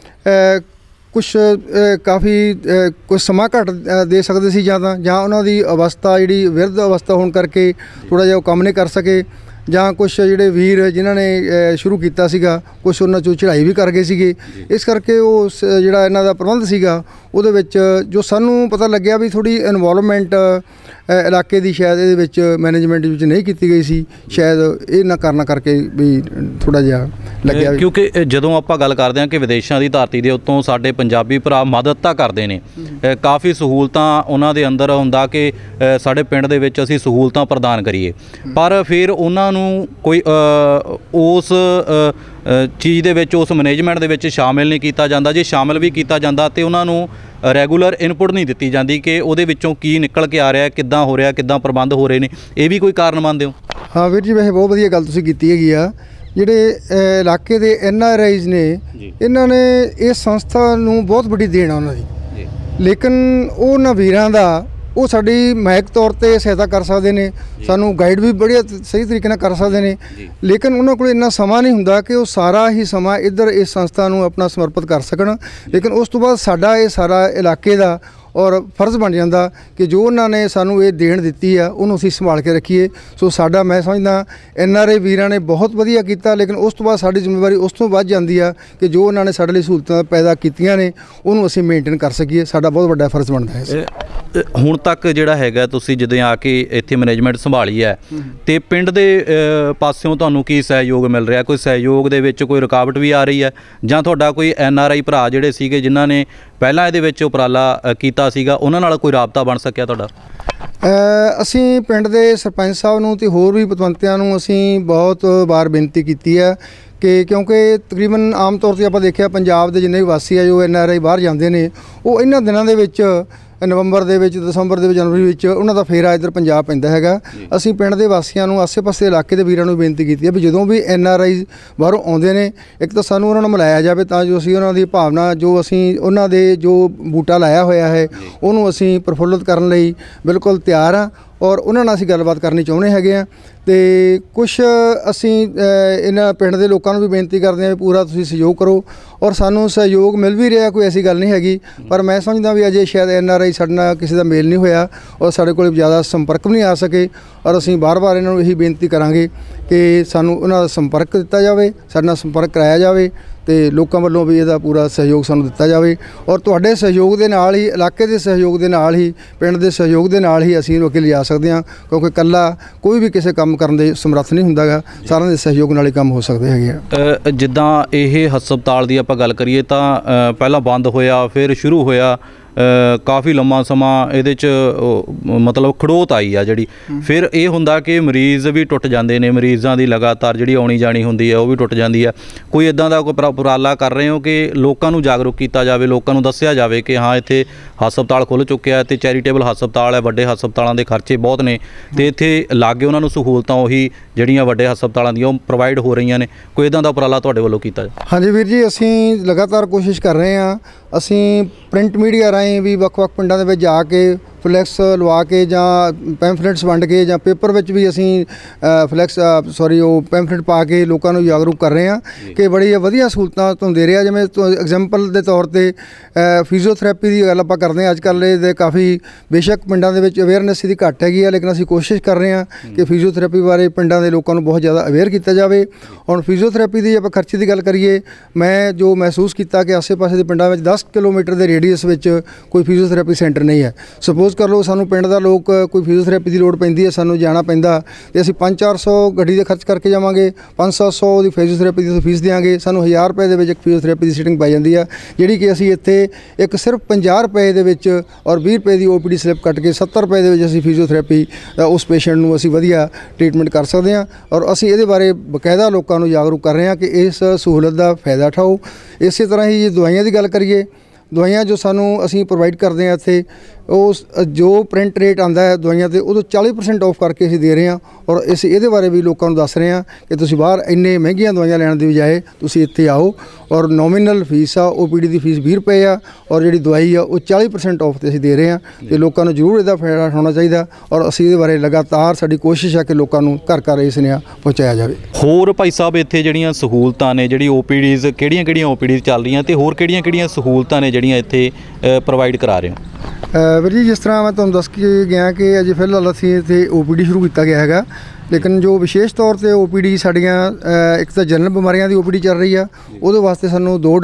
ਕੁਛ ਕਾਫੀ ਕੁਛ ਸਮਾਂ ਘੱਟ ਦੇ ਸਕਦੇ ਸੀ ਜਾਂ ਉਹਨਾਂ ਦੀ ਅਵਸਥਾ ਜਿਹੜੀ ਬਿਰਧ ਅਵਸਥਾ ਹੋਣ ਕਰਕੇ ਥੋੜ੍ਹਾ ਜਿਹਾ ਉਹ ਕੰਮ ਨਹੀਂ ਕਰ ਸਕੇ, ਜਾਂ ਕੁਛ ਜਿਹੜੇ ਵੀਰ ਜਿਨ੍ਹਾਂ ਨੇ ਸ਼ੁਰੂ ਕੀਤਾ ਸੀਗਾ ਕੁਛ ਉਹਨਾਂ 'ਚੋਂ ਚੜ੍ਹਾਈ ਵੀ ਕਰ ਗਏ ਸੀਗੇ। ਇਸ ਕਰਕੇ ਉਹ ਜਿਹੜਾ ਇਹਨਾਂ ਦਾ ਪ੍ਰਬੰਧ ਸੀਗਾ ਉਹਦੇ ਵਿੱਚ ਜੋ ਸਾਨੂੰ ਪਤਾ ਲੱਗਿਆ ਵੀ ਥੋੜ੍ਹੀ ਇਨਵੋਲਵਮੈਂਟ ਇਲਾਕੇ ਦੀ ਸ਼ਾਇਦ ਇਹਦੇ ਵਿੱਚ ਮੈਨੇਜਮੈਂਟ ਵਿੱਚ ਨਹੀਂ ਕੀਤੀ ਗਈ ਸੀ, ਸ਼ਾਇਦ ਇਹ ਨਾ ਕਰਨਾ ਕਰਕੇ ਵੀ ਥੋੜ੍ਹਾ ਜਿਹਾ ਲੱਗਿਆ। ਕਿਉਂਕਿ ਜਦੋਂ ਆਪਾਂ ਗੱਲ ਕਰਦੇ ਹਾਂ ਕਿ ਵਿਦੇਸ਼ਾਂ ਦੀ ਧਰਤੀ ਦੇ ਉੱਤੋਂ ਸਾਡੇ ਪੰਜਾਬੀ ਭਰਾ ਮਦਦ ਤਾਂ ਕਰਦੇ ਨੇ, ਕਾਫੀ ਸਹੂਲਤਾਂ ਉਹਨਾਂ ਦੇ ਅੰਦਰ ਹੁੰਦਾ ਕਿ ਸਾਡੇ ਪਿੰਡ ਦੇ ਵਿੱਚ ਅਸੀਂ ਸਹੂਲਤਾਂ ਪ੍ਰਦਾਨ ਕਰੀਏ, ਪਰ ਫਿਰ ਉਹਨਾਂ ਨੂੰ ਕੋਈ ਉਸ ਚੀਜ਼ ਦੇ ਵਿੱਚ ਉਸ ਮੈਨੇਜਮੈਂਟ ਦੇ ਵਿੱਚ ਸ਼ਾਮਿਲ ਨਹੀਂ ਕੀਤਾ ਜਾਂਦਾ। ਜੇ ਸ਼ਾਮਿਲ ਵੀ ਕੀਤਾ ਜਾਂਦਾ ਤਾਂ ਉਹਨਾਂ ਨੂੰ ਰੈਗੂਲਰ ਇਨਪੁਟ ਨਹੀਂ ਦਿੱਤੀ ਜਾਂਦੀ ਕਿ ਉਹਦੇ ਵਿੱਚੋਂ ਕੀ ਨਿਕਲ ਕੇ ਆ ਰਿਹਾ, ਕਿੱਦਾਂ ਹੋ ਰਿਹਾ, ਕਿੱਦਾਂ ਪ੍ਰਬੰਧ ਹੋ ਰਹੇ ਨੇ। ਇਹ ਵੀ ਕੋਈ ਕਾਰਨ ਮੰਨਦੇ ਹੋ? ਹਾਂ ਵੀਰ ਜੀ, ਵੈਸੇ ਬਹੁਤ ਵਧੀਆ ਗੱਲ ਤੁਸੀਂ ਕੀਤੀ ਹੈਗੀ ਆ। ਜਿਹੜੇ ਇਲਾਕੇ ਦੇ NRIs ਨੇ ਇਹਨਾਂ ਨੇ ਇਸ ਸੰਸਥਾ ਨੂੰ ਬਹੁਤ ਵੱਡੀ ਦੇਣ ਆ ਉਹਨਾਂ ਦੀ, ਲੇਕਿਨ ਉਹਨਾਂ ਵੀਰਾਂ ਦਾ ਉਹ ਸਾਡੀ ਮਹਿਕ ਤੌਰ ਤੇ ਸਹਾਇਤਾ ਕਰ ਸਕਦੇ ਨੇ, ਸਾਨੂੰ ਗਾਈਡ ਵੀ ਬੜੀ ਸਹੀ ਤਰੀਕੇ ਨਾਲ ਕਰ ਸਕਦੇ ਨੇ, ਲੇਕਿਨ ਉਹਨਾਂ ਕੋਲ ਇੰਨਾ ਸਮਾਂ ਨਹੀਂ ਹੁੰਦਾ ਕਿ ਉਹ ਸਾਰਾ ਹੀ ਸਮਾਂ ਇੱਧਰ ਇਸ ਸੰਸਥਾ ਨੂੰ ਆਪਣਾ ਸਮਰਪਿਤ ਕਰ ਸਕਣ। ਲੇਕਿਨ ਉਸ ਤੋਂ ਬਾਅਦ ਸਾਡਾ ਇਹ ਸਾਰਾ ਇਲਾਕੇ ਦਾ ਔਰ ਫਰਜ਼ ਬਣ ਜਾਂਦਾ ਕਿ ਜੋ ਉਹਨਾਂ ਨੇ ਸਾਨੂੰ ਇਹ ਦੇਣ ਦਿੱਤੀ ਆ ਉਹਨੂੰ ਅਸੀਂ ਸੰਭਾਲ ਕੇ ਰੱਖੀਏ। ਸੋ ਸਾਡਾ ਮੈਂ ਸਮਝਦਾ NRI ਵੀਰਾਂ ਨੇ ਬਹੁਤ ਵਧੀਆ ਕੀਤਾ, ਲੇਕਿਨ ਉਸ ਤੋਂ ਬਾਅਦ ਸਾਡੀ ਜ਼ਿੰਮੇਵਾਰੀ ਉਸ ਤੋਂ ਵੱਧ ਜਾਂਦੀ ਆ ਕਿ ਜੋ ਉਹਨਾਂ ਨੇ ਸਾਡੇ ਲਈ ਸਹੂਲਤਾਂ ਪੈਦਾ ਕੀਤੀਆਂ ਨੇ ਉਹਨੂੰ ਅਸੀਂ ਮੇਨਟੇਨ ਕਰ ਸਕੀਏ। ਸਾਡਾ ਬਹੁਤ ਵੱਡਾ ਫਰਜ਼ ਬਣਦਾ ਹੈ। ਹੁਣ ਤੱਕ ਜਿਹੜਾ ਹੈਗਾ ਤੁਸੀਂ ਜਦੋਂ ਆ ਕੇ ਇੱਥੇ ਮੈਨੇਜਮੈਂਟ ਸੰਭਾਲੀ ਹੈ ਤੇ ਪਿੰਡ ਦੇ ਪਾਸਿਓਂ ਤੁਹਾਨੂੰ ਕੀ ਸਹਿਯੋਗ ਮਿਲ ਰਿਹਾ? ਕੋਈ ਸਹਿਯੋਗ ਦੇ ਵਿੱਚ ਕੋਈ ਰੁਕਾਵਟ ਵੀ ਆ ਰਹੀ ਹੈ ਜਾਂ ਤੁਹਾਡਾ ਕੋਈ NRI ਭਰਾ ਜਿਹੜੇ ਸੀਗੇ ਜਿਨ੍ਹਾਂ ਨੇ ਪਹਿਲਾਂ ਇਹਦੇ ਵਿੱਚ ਉਪਰਾਲਾ ਕੀਤਾ ਸੀਗਾ ਉਹਨਾਂ ਨਾਲ ਕੋਈ ਰਾਬਤਾ ਬਣ ਸਕਿਆ ਤੁਹਾਡਾ? ਅਸੀਂ ਪਿੰਡ ਦੇ ਸਰਪੰਚ ਸਾਹਿਬ ਨੂੰ ਤੇ ਹੋਰ ਵੀ ਪਤਵੰਤਿਆਂ ਨੂੰ ਅਸੀਂ ਬਹੁਤ ਵਾਰ ਬੇਨਤੀ ਕੀਤੀ ਹੈ ਕਿ ਕਿਉਂਕਿ ਤਕਰੀਬਨ ਆਮ ਤੌਰ 'ਤੇ ਆਪਾਂ ਦੇਖਿਆ ਪੰਜਾਬ ਦੇ ਜਿੰਨੇ ਵੀ ਵਾਸੀ ਆ ਜੋ NRI ਬਾਹਰ ਜਾਂਦੇ ਨੇ ਉਹ ਇਹਨਾਂ ਦਿਨਾਂ ਦੇ ਵਿੱਚ ਨਵੰਬਰ ਦੇ ਵਿੱਚ, ਦਸੰਬਰ ਦੇ ਵਿੱਚ, ਜਨਵਰੀ ਵਿੱਚ ਉਹਨਾਂ ਦਾ ਫੇਰਾ ਇੱਧਰ ਪੰਜਾਬ ਪੈਂਦਾ ਹੈਗਾ। ਅਸੀਂ ਪਿੰਡ ਦੇ ਵਾਸੀਆਂ ਨੂੰ ਆਸੇ-ਪਾਸੇ ਇਲਾਕੇ ਦੇ ਵੀਰਾਂ ਨੂੰ ਬੇਨਤੀ ਕੀਤੀ ਹੈ ਵੀ ਜਦੋਂ ਵੀ NRI ਬਾਹਰੋਂ ਆਉਂਦੇ ਨੇ ਇੱਕ ਤਾਂ ਸਾਨੂੰ ਉਹਨਾਂ ਨੂੰ ਮਿਲਾਇਆ ਜਾਵੇ ਤਾਂ ਜੋ ਅਸੀਂ ਉਹਨਾਂ ਦੀ ਭਾਵਨਾ ਜੋ ਅਸੀਂ ਉਹਨਾਂ ਦੇ ਜੋ ਬੂਟਾ ਲਾਇਆ ਹੋਇਆ ਹੈ ਉਹਨੂੰ ਅਸੀਂ ਪ੍ਰਫੁੱਲਿਤ ਕਰਨ ਲਈ ਬਿਲਕੁਲ ਤਿਆਰ ਹਾਂ ਔਰ ਉਹਨਾਂ ਨਾਲ ਅਸੀਂ ਗੱਲਬਾਤ ਕਰਨੀ ਚਾਹੁੰਦੇ ਹੈਗੇ ਹਾਂ। ਅਤੇ ਕੁਛ ਅਸੀਂ ਇਹਨਾਂ ਪਿੰਡ ਦੇ ਲੋਕਾਂ ਨੂੰ ਵੀ ਬੇਨਤੀ ਕਰਦੇ ਹਾਂ ਵੀ ਪੂਰਾ ਤੁਸੀਂ ਸਹਿਯੋਗ ਕਰੋ ਔਰ ਸਾਨੂੰ ਸਹਿਯੋਗ ਮਿਲ ਵੀ ਰਿਹਾ, ਕੋਈ ਐਸੀ ਗੱਲ ਨਹੀਂ ਹੈਗੀ, ਪਰ ਮੈਂ ਸਮਝਦਾ ਵੀ ਅਜੇ ਸ਼ਾਇਦ NRI ਸਾਡੇ ਨਾਲ ਕਿਸੇ ਦਾ ਮੇਲ ਨਹੀਂ ਹੋਇਆ ਔਰ ਸਾਡੇ ਕੋਲ ਜ਼ਿਆਦਾ ਸੰਪਰਕ ਵੀ ਨਹੀਂ ਆ ਸਕੇ ਔਰ ਅਸੀਂ ਬਾਰ-ਬਾਰ ਇਹਨਾਂ ਨੂੰ ਇਹੀ ਬੇਨਤੀ ਕਰਾਂਗੇ ਕਿ ਸਾਨੂੰ ਉਹਨਾਂ ਦਾ ਸੰਪਰਕ ਦਿੱਤਾ ਜਾਵੇ, ਸਾਡੇ ਨਾਲ ਸੰਪਰਕ ਕਰਾਇਆ ਜਾਵੇ ਅਤੇ ਲੋਕਾਂ ਵੱਲੋਂ ਵੀ ਇਹਦਾ ਪੂਰਾ ਸਹਿਯੋਗ ਸਾਨੂੰ ਦਿੱਤਾ ਜਾਵੇ ਔਰ ਤੁਹਾਡੇ ਸਹਿਯੋਗ ਦੇ ਨਾਲ ਹੀ, ਇਲਾਕੇ ਦੇ ਸਹਿਯੋਗ ਦੇ ਨਾਲ ਹੀ, ਪਿੰਡ ਦੇ ਸਹਿਯੋਗ ਦੇ ਨਾਲ ਹੀ ਅਸੀਂ ਇਹਨੂੰ ਅੱਗੇ ਲਿਜਾ ਸਕਦੇ ਹਾਂ ਕਿਉਂਕਿ ਇਕੱਲਾ ਕੋਈ ਵੀ ਕਿਸੇ ਕੰਮ ਕਰਨ ਦੇ ਸਮਰੱਥ ਨਹੀਂ ਹੁੰਦਾ ਗਾ, ਸਾਰਿਆਂ ਦੇ ਸਹਿਯੋਗ ਨਾਲ ਹੀ ਕੰਮ ਹੋ ਸਕਦੇ ਹੈਗੇ ਆ। ਜਿੱਦਾਂ ਇਹ ਹਸਪਤਾਲ ਦੀ ਆਪਾਂ ਗੱਲ ਕਰੀਏ ਤਾਂ ਪਹਿਲਾਂ ਬੰਦ ਹੋਇਆ ਫਿਰ ਸ਼ੁਰੂ ਹੋਇਆ, ਕਾਫੀ ਲੰਮਾ ਸਮਾਂ ਇਹਦੇ 'ਚ ਮਤਲਬ ਖੜੋਤ ਆਈ ਆ ਜਿਹੜੀ, ਫਿਰ ਇਹ ਹੁੰਦਾ ਕਿ ਮਰੀਜ਼ ਵੀ ਟੁੱਟ ਜਾਂਦੇ ਨੇ, ਮਰੀਜ਼ਾਂ ਦੀ ਲਗਾਤਾਰ ਜਿਹੜੀ ਆਉਣੀ ਜਾਣੀ ਹੁੰਦੀ ਹੈ ਉਹ ਵੀ ਟੁੱਟ ਜਾਂਦੀ ਹੈ। ਕੋਈ ਇੱਦਾਂ ਦਾ ਕੋਈ ਉਪਰਾਲਾ ਕਰ ਰਹੇ ਹੋ ਕਿ ਲੋਕਾਂ ਨੂੰ ਜਾਗਰੂਕ ਕੀਤਾ ਜਾਵੇ, ਲੋਕਾਂ ਨੂੰ ਦੱਸਿਆ ਜਾਵੇ ਕਿ ਹਾਂ ਇੱਥੇ ਹਸਪਤਾਲ ਖੁੱਲ੍ਹ ਚੁੱਕਿਆ ਅਤੇ ਚੈਰੀਟੇਬਲ ਹਸਪਤਾਲ ਹੈ, ਵੱਡੇ ਹਸਪਤਾਲਾਂ ਦੇ ਖਰਚੇ ਬਹੁਤ ਨੇ ਅਤੇ ਇੱਥੇ ਲਾਗੇ ਉਹਨਾਂ ਨੂੰ ਸਹੂਲਤਾਂ ਉਹੀ ਜਿਹੜੀਆਂ ਵੱਡੇ ਹਸਪਤਾਲਾਂ ਦੀਆਂ ਉਹ ਪ੍ਰੋਵਾਈਡ ਹੋ ਰਹੀਆਂ ਨੇ? ਕੋਈ ਇੱਦਾਂ ਦਾ ਉਪਰਾਲਾ ਤੁਹਾਡੇ ਵੱਲੋਂ ਕੀਤਾ? ਹਾਂਜੀ ਵੀਰ ਜੀ, ਅਸੀਂ ਲਗਾਤਾਰ ਕੋਸ਼ਿਸ਼ ਕਰ ਰਹੇ ਹਾਂ। ਅਸੀਂ ਪ੍ਰਿੰਟ ਮੀਡੀਆ ਰਾਹੀਂ ਵੀ ਵੱਖ-ਵੱਖ ਪਿੰਡਾਂ ਦੇ ਵਿੱਚ ਜਾ ਕੇ ਫਲੈਕਸ ਲਵਾ ਕੇ ਜਾਂ ਪੈਂਫਲੇਟਸ ਵੰਡ ਕੇ ਜਾਂ ਪੇਪਰ ਵਿੱਚ ਵੀ ਅਸੀਂ ਉਹ ਪੈਂਫਲੇਟ ਪਾ ਕੇ ਲੋਕਾਂ ਨੂੰ ਜਾਗਰੂਕ ਕਰ ਰਹੇ ਹਾਂ ਕਿ ਬੜੀ ਵਧੀਆ ਸਹੂਲਤਾਂ ਤੁਹਾਨੂੰ ਦੇ ਰਿਹਾ। ਜਿਵੇਂ ਐਗਜ਼ਾਮਪਲ ਦੇ ਤੌਰ 'ਤੇ ਫਿਜ਼ੀਓਥੈਰੇਪੀ ਦੀ ਗੱਲ ਆਪਾਂ ਕਰਦੇ ਹਾਂ। ਅੱਜ ਕੱਲ੍ਹ ਇਹਦੇ ਕਾਫੀ ਬੇਸ਼ੱਕ ਪਿੰਡਾਂ ਦੇ ਵਿੱਚ ਅਵੇਅਰਨੈਸ ਦੀ ਘੱਟ ਹੈਗੀ ਆ, ਲੇਕਿਨ ਅਸੀਂ ਕੋਸ਼ਿਸ਼ ਕਰ ਰਹੇ ਹਾਂ ਕਿ ਫਿਜ਼ੀਓਥੈਰੇਪੀ ਬਾਰੇ ਪਿੰਡਾਂ ਦੇ ਲੋਕਾਂ ਨੂੰ ਬਹੁਤ ਜ਼ਿਆਦਾ ਅਵੇਅਰ ਕੀਤਾ ਜਾਵੇ। ਹੁਣ ਫਿਜ਼ੀਓਥੈਰੇਪੀ ਦੀ ਆਪਾਂ ਖਰਚੇ ਦੀ ਗੱਲ ਕਰੀਏ, ਮੈਂ ਜੋ ਮਹਿਸੂਸ ਕੀਤਾ ਕਿ ਆਸੇ-ਪਾਸੇ ਦੇ ਪਿੰਡਾਂ ਵਿੱਚ 10 ਕਿਲੋਮੀਟਰ ਦੇ ਰੇਡੀਅਸ ਵਿੱਚ ਕੋਈ ਫਿਜ਼ੀਓਥੈਰੇਪੀ ਸੈਂਟਰ ਨਹੀਂ ਹੈ। ਸਪੋਜ਼ ਕਰ ਲਓ ਸਾਨੂੰ ਪਿੰਡ ਦਾ ਲੋਕ ਕੋਈ ਫਿਜ਼ੀਓਥੈਰੇਪੀ ਦੀ ਲੋੜ ਪੈਂਦੀ ਹੈ, ਸਾਨੂੰ ਜਾਣਾ ਪੈਂਦਾ ਤੇ ਅਸੀਂ 500-400 ਗੱਡੀ ਦੇ ਖਰਚ ਕਰਕੇ ਜਾਵਾਂਗੇ, 500-700 ਦੀ ਫਿਜ਼ੀਓਥੈਰੇਪੀ ਦੀ ਫੀਸ ਦਿਆਂਗੇ, ਸਾਨੂੰ 1000 ਰੁਪਏ ਦੇ ਵਿੱਚ ਇੱਕ ਫਿਜ਼ੀਓਥੈਰੇਪੀ ਦੀ ਸੀਟਿੰਗ ਪਾਈ ਜਾਂਦੀ ਆ, ਜਿਹੜੀ ਕਿ ਅਸੀਂ ਇੱਥੇ ਇੱਕ ਸਿਰਫ 50 ਰੁਪਏ ਦੇ ਵਿੱਚ ਔਰ 20 ਰੁਪਏ ਦੀ OPD ਸਲਿੱਪ ਕੱਟ ਕੇ 70 ਰੁਪਏ ਦੇ ਵਿੱਚ ਅਸੀਂ ਫਿਜ਼ੀਓਥੈਰੇਪੀ ਉਸ ਪੇਸ਼ੈਂਟ ਨੂੰ ਅਸੀਂ ਵਧੀਆ ਟ੍ਰੀਟਮੈਂਟ ਕਰ ਸਕਦੇ ਹਾਂ। ਔਰ ਅਸੀਂ ਇਹਦੇ ਬਾਰੇ ਬਕਾਇਦਾ ਲੋਕਾਂ ਨੂੰ ਜਾਗਰੂਕ ਕਰ ਰਹੇ ਹਾਂ ਕਿ ਇਸ ਸਹੂਲਤ ਦਾ ਫਾਇਦਾ ਉਠਾਓ। ਇਸੇ ਤਰ੍ਹਾਂ ਹੀ ਜੇ ਦਵਾਈਆਂ ਦੀ ਗੱਲ ਕਰੀਏ, ਦਵਾਈਆਂ ਜੋ ਸਾਨੂੰ ਅਸੀਂ ਪ੍ਰੋਵਾਈਡ ਕਰਦੇ ਹਾਂ ਇੱਥੇ, ਉਸ ਜੋ ਪ੍ਰਿੰਟ ਰੇਟ ਆਉਂਦਾ ਹੈ ਦਵਾਈਆਂ 'ਤੇ ਉਦੋਂ 40% ਆਫ ਕਰਕੇ ਅਸੀਂ ਦੇ ਰਹੇ ਹਾਂ। ਔਰ ਅਸੀਂ ਇਹਦੇ ਬਾਰੇ ਵੀ ਲੋਕਾਂ ਨੂੰ ਦੱਸ ਰਹੇ ਹਾਂ ਕਿ ਤੁਸੀਂ ਬਾਹਰ ਇੰਨੇ ਮਹਿੰਗੀਆਂ ਦਵਾਈਆਂ ਲੈਣ ਦੀ ਬਜਾਏ ਤੁਸੀਂ ਇੱਥੇ ਆਓ। ਔਰ ਨੋਮੀਨਲ ਫੀਸ ਆ, OPD ਦੀ ਫੀਸ 20 ਰੁਪਏ ਆ, ਔਰ ਜਿਹੜੀ ਦਵਾਈ ਆ ਉਹ 40% ਆਫ 'ਤੇ ਅਸੀਂ ਦੇ ਰਹੇ ਹਾਂ। ਅਤੇ ਲੋਕਾਂ ਨੂੰ ਜ਼ਰੂਰ ਇਹਦਾ ਫਾਇਦਾ ਹੋਣਾ ਚਾਹੀਦਾ। ਔਰ ਅਸੀਂ ਇਹਦੇ ਬਾਰੇ ਲਗਾਤਾਰ ਸਾਡੀ ਕੋਸ਼ਿਸ਼ ਹੈ ਕਿ ਲੋਕਾਂ ਨੂੰ ਘਰ ਘਰ ਇਹ ਸੁਨੇਹਾ ਪਹੁੰਚਾਇਆ ਜਾਵੇ। ਹੋਰ ਭਾਈ ਸਾਹਿਬ ਇੱਥੇ ਜਿਹੜੀਆਂ ਸਹੂਲਤਾਂ ਨੇ, ਜਿਹੜੀ OPDs ਕਿਹੜੀਆਂ OPDs ਚੱਲ ਰਹੀਆਂ ਅਤੇ ਹੋਰ ਕਿਹੜੀਆਂ ਸਹੂਲਤਾਂ ਨੇ ਜਿਹੜੀਆਂ ਇੱਥੇ ਪ੍ਰੋਵਾਈਡ ਕਰਾ ਰਹੇ ਹੋ? ਵੀਰ ਜੀ, ਜਿਸ ਤਰ੍ਹਾਂ ਮੈਂ ਤੁਹਾਨੂੰ ਦੱਸ ਕੇ ਗਿਆ ਕਿ ਅਜੇ ਫਿਲਹਾਲ ਅਸੀਂ ਇੱਥੇ OPD ਸ਼ੁਰੂ ਕੀਤਾ ਗਿਆ ਹੈਗਾ, ਲੇਕਿਨ ਜੋ ਵਿਸ਼ੇਸ਼ ਤੌਰ 'ਤੇ OPD ਸਾਡੀਆਂ ਇੱਕ ਤਾਂ ਜਨਰਲ ਬਿਮਾਰੀਆਂ ਦੀ OPD ਚੱਲ ਰਹੀ ਆ। ਉਹਦੇ ਵਾਸਤੇ ਸਾਨੂੰ 2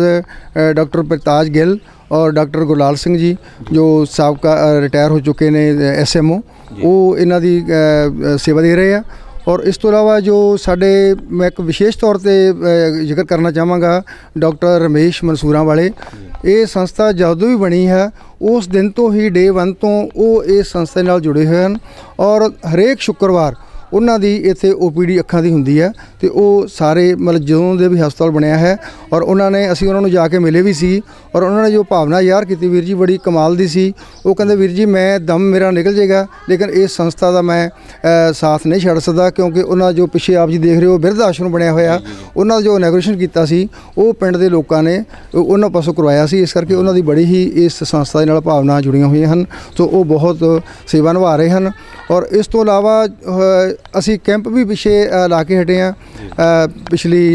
ਡਾਕਟਰ ਪ੍ਰਤਾਜ ਗਿੱਲ ਔਰ ਡਾਕਟਰ ਗੁਰਲਾਲ ਸਿੰਘ ਜੀ ਜੋ ਸਾਬਕਾ ਰਿਟਾਇਰ ਹੋ ਚੁੱਕੇ ਨੇ SMO, ਉਹ ਇਹਨਾਂ ਦੀ ਸੇਵਾ ਦੇ ਰਹੇ ਆ। ਔਰ ਇਸ ਤੋਂ ਇਲਾਵਾ ਜੋ ਮੈਂ ਇੱਕ ਵਿਸ਼ੇਸ਼ ਤੌਰ 'ਤੇ ਜ਼ਿਕਰ ਕਰਨਾ ਚਾਹਾਂਗਾ ਡਾਕਟਰ ਰਮੇਸ਼ ਮਨਸੂਰਾਂ ਵਾਲੇ। ਇਹ ਸੰਸਥਾ ਜਦੋਂ ਵੀ ਬਣੀ ਹੈ ਉਸ ਦਿਨ ਤੋਂ ਹੀ ਡੇ 1 ਤੋਂ ਉਹ ਇਸ ਸੰਸਥਾ ਨਾਲ ਜੁੜੇ ਹੋਏ ਹਨ। ਔਰ ਹਰੇਕ ਸ਼ੁੱਕਰਵਾਰ ਉਹਨਾਂ ਦੀ ਇੱਥੇ OPD ਅੱਖਾਂ ਦੀ ਹੁੰਦੀ ਹੈ ਅਤੇ ਉਹ ਸਾਰੇ ਮਤਲਬ ਜਦੋਂ ਦੇ ਵੀ ਹਸਪਤਾਲ ਬਣਿਆ ਹੈ। ਔਰ ਅਸੀਂ ਉਹਨਾਂ ਨੂੰ ਜਾ ਕੇ ਮਿਲੇ ਵੀ ਸੀ। ਔਰ ਉਹਨਾਂ ਨੇ ਜੋ ਭਾਵਨਾ ਜ਼ਾਹਰ ਕੀਤੀ ਵੀਰ ਜੀ ਬੜੀ ਕਮਾਲ ਦੀ ਸੀ। ਉਹ ਕਹਿੰਦੇ ਵੀਰ ਜੀ ਮੈਂ ਦਮ ਮੇਰਾ ਨਿਕਲ ਜਾਏਗਾ ਲੇਕਿਨ ਇਸ ਸੰਸਥਾ ਦਾ ਮੈਂ ਸਾਥ ਨਹੀਂ ਛੱਡ ਸਕਦਾ, ਕਿਉਂਕਿ ਉਹਨਾਂ ਜੋ ਪਿੱਛੇ ਆਪ ਜੀ ਦੇਖ ਰਹੇ ਹੋ ਬਿਰਧ ਆਸ਼ਰਮ ਬਣਿਆ ਹੋਇਆ, ਉਹਨਾਂ ਦਾ ਜੋ ਇਨੈਗੋਰੇਸ਼ਨ ਕੀਤਾ ਸੀ ਉਹ ਪਿੰਡ ਦੇ ਲੋਕਾਂ ਨੇ ਉਹਨਾਂ ਪਾਸੋਂ ਕਰਵਾਇਆ ਸੀ। ਇਸ ਕਰਕੇ ਉਹਨਾਂ ਦੀ ਬੜੀ ਹੀ ਇਸ ਸੰਸਥਾ ਦੇ ਨਾਲ ਭਾਵਨਾ ਜੁੜੀਆਂ ਹੋਈਆਂ ਹਨ। ਸੋ ਉਹ ਬਹੁਤ ਸੇਵਾ ਨਿਭਾ ਰਹੇ ਹਨ। ਔਰ ਇਸ ਤੋਂ ਇਲਾਵਾ ਅਸੀਂ ਕੈਂਪ ਵੀ ਪਿੱਛੇ ਲਾ ਕੇ ਹਟੇ ਹਾਂ ਪਿਛਲੀ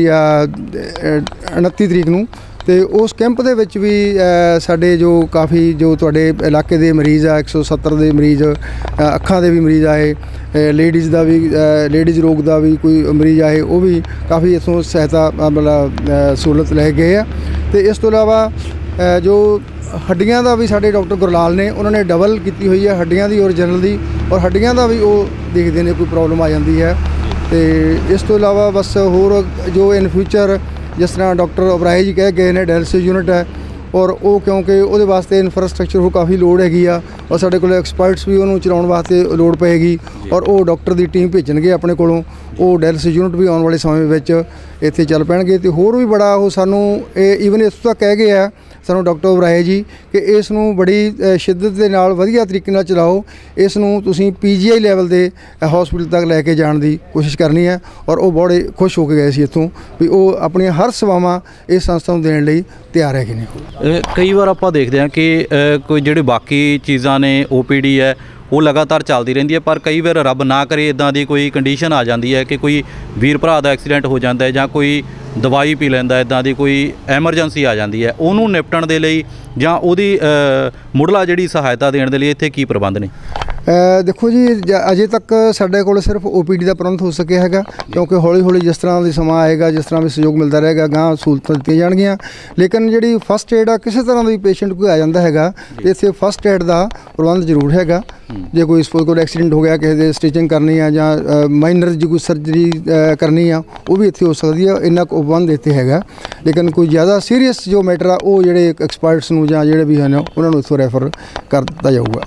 29 ਤਰੀਕ ਨੂੰ, ਅਤੇ ਉਸ ਕੈਂਪ ਦੇ ਵਿੱਚ ਵੀ ਸਾਡੇ ਜੋ ਕਾਫੀ ਜੋ ਤੁਹਾਡੇ ਇਲਾਕੇ ਦੇ ਮਰੀਜ਼ ਆ 170 ਦੇ ਮਰੀਜ਼, ਅੱਖਾਂ ਦੇ ਵੀ ਮਰੀਜ਼ ਆਏ, ਲੇਡੀਜ਼ ਦਾ ਵੀ ਲੇਡੀਜ਼ ਰੋਗ ਦਾ ਵੀ ਕੋਈ ਮਰੀਜ਼ ਆਏ, ਉਹ ਵੀ ਕਾਫੀ ਇੱਥੋਂ ਸਹਾਇਤਾ ਮਤਲਬ ਸਹੂਲਤ ਲੈ ਗਏ ਆ। ਅਤੇ ਇਸ ਤੋਂ ਇਲਾਵਾ ਜੋ ਹੱਡੀਆਂ ਦਾ ਵੀ ਸਾਡੇ ਡਾਕਟਰ ਗੁਰਲਾਲ ਨੇ, ਉਹਨਾਂ ਨੇ ਡਬਲ ਕੀਤੀ ਹੋਈ ਹੈ ਹੱਡੀਆਂ ਦੀ ਔਰ ਜਨਰਲ ਦੀ, ਔਰ ਹੱਡੀਆਂ ਦਾ ਵੀ ਉਹ ਦੇਖਦੇ ਨੇ ਕੋਈ ਪ੍ਰੋਬਲਮ ਆ ਜਾਂਦੀ ਹੈ। ਅਤੇ ਇਸ ਤੋਂ ਇਲਾਵਾ ਬਸ ਹੋਰ ਜੋ ਇਨ ਫਿਊਚਰ ਜਿਸ ਤਰ੍ਹਾਂ ਡਾਕਟਰ ਓਬਰਾਏ ਜੀ ਕਹਿ ਗਏ ਨੇ ਡਾਇਲਸਿਸ ਯੂਨਿਟ ਹੈ, ਔਰ ਉਹ ਕਿਉਂਕਿ ਉਹਦੇ ਵਾਸਤੇ ਇਨਫਰਾਸਟਰਕਚਰ ਉਹ ਕਾਫੀ ਲੋੜ ਹੈਗੀ ਆ, ਔਰ ਸਾਡੇ ਕੋਲ ਐਕਸਪਰਟਸ ਵੀ ਉਹਨੂੰ ਚਲਾਉਣ ਵਾਸਤੇ ਲੋੜ ਪਏਗੀ। ਔਰ ਉਹ ਡਾਕਟਰ ਦੀ ਟੀਮ ਭੇਜਣਗੇ ਆਪਣੇ ਕੋਲੋਂ, ਉਹ ਡਾਇਲਸਿਸ ਯੂਨਿਟ ਵੀ ਆਉਣ ਵਾਲੇ ਸਮੇਂ ਵਿੱਚ ਇੱਥੇ ਚੱਲ ਪੈਣਗੇ। ਅਤੇ ਹੋਰ ਵੀ ਬੜਾ ਉਹ ਸਾਨੂੰ ਈਵਨ ਇੱਥੋਂ ਤੱਕ ਕਹਿ ਗਏ ਆ ਸਾਨੂੰ ਡਾਕਟਰ ਓਬਰਾਏ ਜੀ ਕਿ ਇਸ ਨੂੰ ਬੜੀ ਸ਼ਿੱਦਤ ਦੇ ਨਾਲ ਵਧੀਆ ਤਰੀਕੇ ਨਾਲ ਚਲਾਓ, ਇਸ ਨੂੰ ਤੁਸੀਂ PGI ਲੈਵਲ ਦੇ ਹੌਸਪੀਟਲ ਤੱਕ ਲੈ ਕੇ ਜਾਣ ਦੀ ਕੋਸ਼ਿਸ਼ ਕਰਨੀ ਹੈ। ਔਰ ਉਹ ਬੜੇ ਖੁਸ਼ ਹੋ ਕੇ ਗਏ ਸੀ ਇੱਥੋਂ ਵੀ ਉਹ ਆਪਣੀਆਂ ਹਰ ਸੇਵਾਵਾਂ ਇਸ ਸੰਸਥਾ ਨੂੰ ਦੇਣ ਲਈ ਤਿਆਰ ਹੈਗੇ ਨੇ। ਕਈ ਵਾਰ ਆਪਾਂ ਦੇਖਦੇ ਹਾਂ ਕਿ ਕੋਈ ਜਿਹੜੇ ਬਾਕੀ ਚੀਜ਼ਾਂ ਨੇ OPD ਹੈ ਉਹ ਲਗਾਤਾਰ ਚੱਲਦੀ ਰਹਿੰਦੀ ਹੈ, ਪਰ ਕਈ ਵਾਰ ਰੱਬ ਨਾ ਕਰੇ ਇੱਦਾਂ ਦੀ ਕੋਈ ਕੰਡੀਸ਼ਨ ਆ ਜਾਂਦੀ ਹੈ ਕਿ ਕੋਈ ਵੀਰ ਭਰਾ ਦਾ ਐਕਸੀਡੈਂਟ ਹੋ ਜਾਂਦਾ ਹੈ ਜਾਂ ਕੋਈ ਦਵਾਈ ਪੀ ਲੈਂਦਾ, ਇੱਦਾਂ ਦੀ ਕੋਈ ਐਮਰਜੈਂਸੀ ਆ ਜਾਂਦੀ ਹੈ, ਉਹਨੂੰ ਨਿਪਟਣ ਦੇ ਲਈ ਜਾਂ ਉਹਦੀ ਮੁੱਢਲਾ ਜਿਹੜੀ ਸਹਾਇਤਾ ਦੇਣ ਦੇ ਲਈ ਇੱਥੇ ਕੀ ਪ੍ਰਬੰਧ ਨੇ? ਦੇਖੋ ਜੀ, ਅਜੇ ਤੱਕ ਸਾਡੇ ਕੋਲ ਸਿਰਫ OPD ਦਾ ਪ੍ਰਬੰਧ ਹੋ ਸਕਿਆ ਹੈਗਾ, ਕਿਉਂਕਿ ਹੌਲੀ ਹੌਲੀ ਜਿਸ ਤਰ੍ਹਾਂ ਦੀ ਸਮਾਂ ਆਏਗਾ, ਜਿਸ ਤਰ੍ਹਾਂ ਵੀ ਸਹਿਯੋਗ ਮਿਲਦਾ ਰਹੇਗਾ, ਗਾਂ ਸਹੂਲਤਾਂ ਦਿੱਤੀਆਂ ਜਾਣਗੀਆਂ। ਲੇਕਿਨ ਜਿਹੜੀ ਫਸਟ ਏਡ ਆ, ਕਿਸੇ ਤਰ੍ਹਾਂ ਦਾ ਵੀ ਪੇਸ਼ੈਂਟ ਕੋਈ ਆ ਜਾਂਦਾ ਹੈਗਾ ਅਤੇ ਇੱਥੇ ਫਸਟ ਏਡ ਦਾ ਪ੍ਰਬੰਧ ਜ਼ਰੂਰ ਹੈਗਾ। ਜੇ ਕੋਈ ਸਪੋਜ਼ ਕੋਈ ਐਕਸੀਡੈਂਟ ਹੋ ਗਿਆ, ਕਿਸੇ ਦੇ ਸਟਿਚਿੰਗ ਕਰਨੀ ਆ ਜਾਂ ਮਾਈਨਰ ਜੀ ਕੋਈ ਸਰਜਰੀ ਕਰਨੀ ਆ, ਉਹ ਵੀ ਇੱਥੇ ਹੋ ਸਕਦੀ ਆ, ਇੰਨਾ ਕੁ ਪ੍ਰਬੰਧ ਇੱਥੇ ਹੈਗਾ। ਲੇਕਿਨ ਕੋਈ ਜ਼ਿਆਦਾ ਸੀਰੀਅਸ ਜੋ ਮੈਟਰ ਆ ਉਹ ਜਿਹੜੇ ਐਕਸਪਰਟਸ ਨੂੰ ਜਾਂ ਜਿਹੜੇ ਵੀ ਹਨ ਉਹਨਾਂ ਨੂੰ ਇੱਥੋਂ ਰੈਫਰ ਕਰ ਦਿੱਤਾ ਜਾਊਗਾ।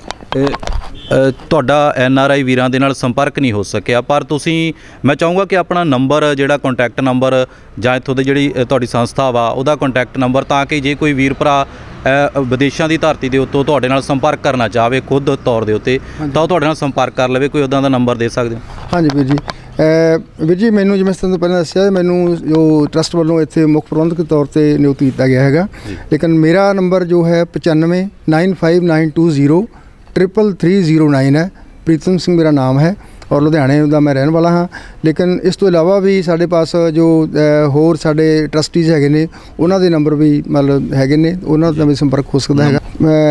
ਤੁਹਾਡਾ NRI ਵੀਰਾਂ ਦੇ ਨਾਲ ਸੰਪਰਕ ਨਹੀਂ ਹੋ ਸਕਿਆ, ਪਰ ਤੁਸੀਂ ਮੈਂ ਚਾਹੂੰਗਾ ਕਿ ਆਪਣਾ ਨੰਬਰ ਜਿਹੜਾ ਕੰਟੈਕਟ ਨੰਬਰ ਜਾਂ ਇੱਥੋਂ ਦੀ ਜਿਹੜੀ ਤੁਹਾਡੀ ਸੰਸਥਾ ਵਾ ਉਹਦਾ ਕੰਟੈਕਟ ਨੰਬਰ, ਤਾਂ ਕਿ ਜੇ ਕੋਈ ਵੀਰ ਭਰਾ ਵਿਦੇਸ਼ਾਂ ਦੀ ਧਰਤੀ ਦੇ ਉੱਤੋਂ ਤੁਹਾਡੇ ਨਾਲ ਸੰਪਰਕ ਕਰਨਾ ਚਾਹਵੇ ਖੁਦ ਤੌਰ ਦੇ ਉੱਤੇ, ਤਾਂ ਉਹ ਤੁਹਾਡੇ ਨਾਲ ਸੰਪਰਕ ਕਰ ਲਵੇ। ਕੋਈ ਉੱਦਾਂ ਦਾ ਨੰਬਰ ਦੇ ਸਕਦੇ ਹੋ? ਹਾਂਜੀ ਵੀਰ ਜੀ। ਵੀਰ ਜੀ, ਮੈਨੂੰ ਜਿਵੇਂ ਤੁਹਾਨੂੰ ਪਹਿਲਾਂ ਦੱਸਿਆ, ਮੈਨੂੰ ਜੋ ਟਰਸਟ ਵੱਲੋਂ ਇੱਥੇ ਮੁੱਖ ਪ੍ਰਬੰਧਕ ਤੌਰ 'ਤੇ ਨਿਯੁਕਤ ਕੀਤਾ ਗਿਆ ਹੈਗਾ, ਲੇਕਿਨ ਮੇਰਾ ਨੰਬਰ ਜੋ ਹੈ 95 95920 3309 है। ਪ੍ਰੀਤਮ ਸਿੰਘ ਮੇਰਾ ਨਾਮ ਹੈ ਔਰ ਲੁਧਿਆਣੇ ਦਾ ਮੈਂ ਰਹਿਣ ਵਾਲਾ ਹਾਂ। ਲੇਕਿਨ ਇਸ ਤੋਂ ਇਲਾਵਾ ਵੀ ਸਾਡੇ ਪਾਸ ਜੋ ਹੋਰ ਸਾਡੇ ਟਰਸਟੀਜ਼ ਹੈਗੇ ਨੇ ਉਹਨਾਂ ਦੇ ਨੰਬਰ ਵੀ ਮਤਲਬ ਹੈਗੇ ਨੇ, ਉਹਨਾਂ ਦਾ ਵੀ ਸੰਪਰਕ ਹੋ ਸਕਦਾ ਹੈਗਾ।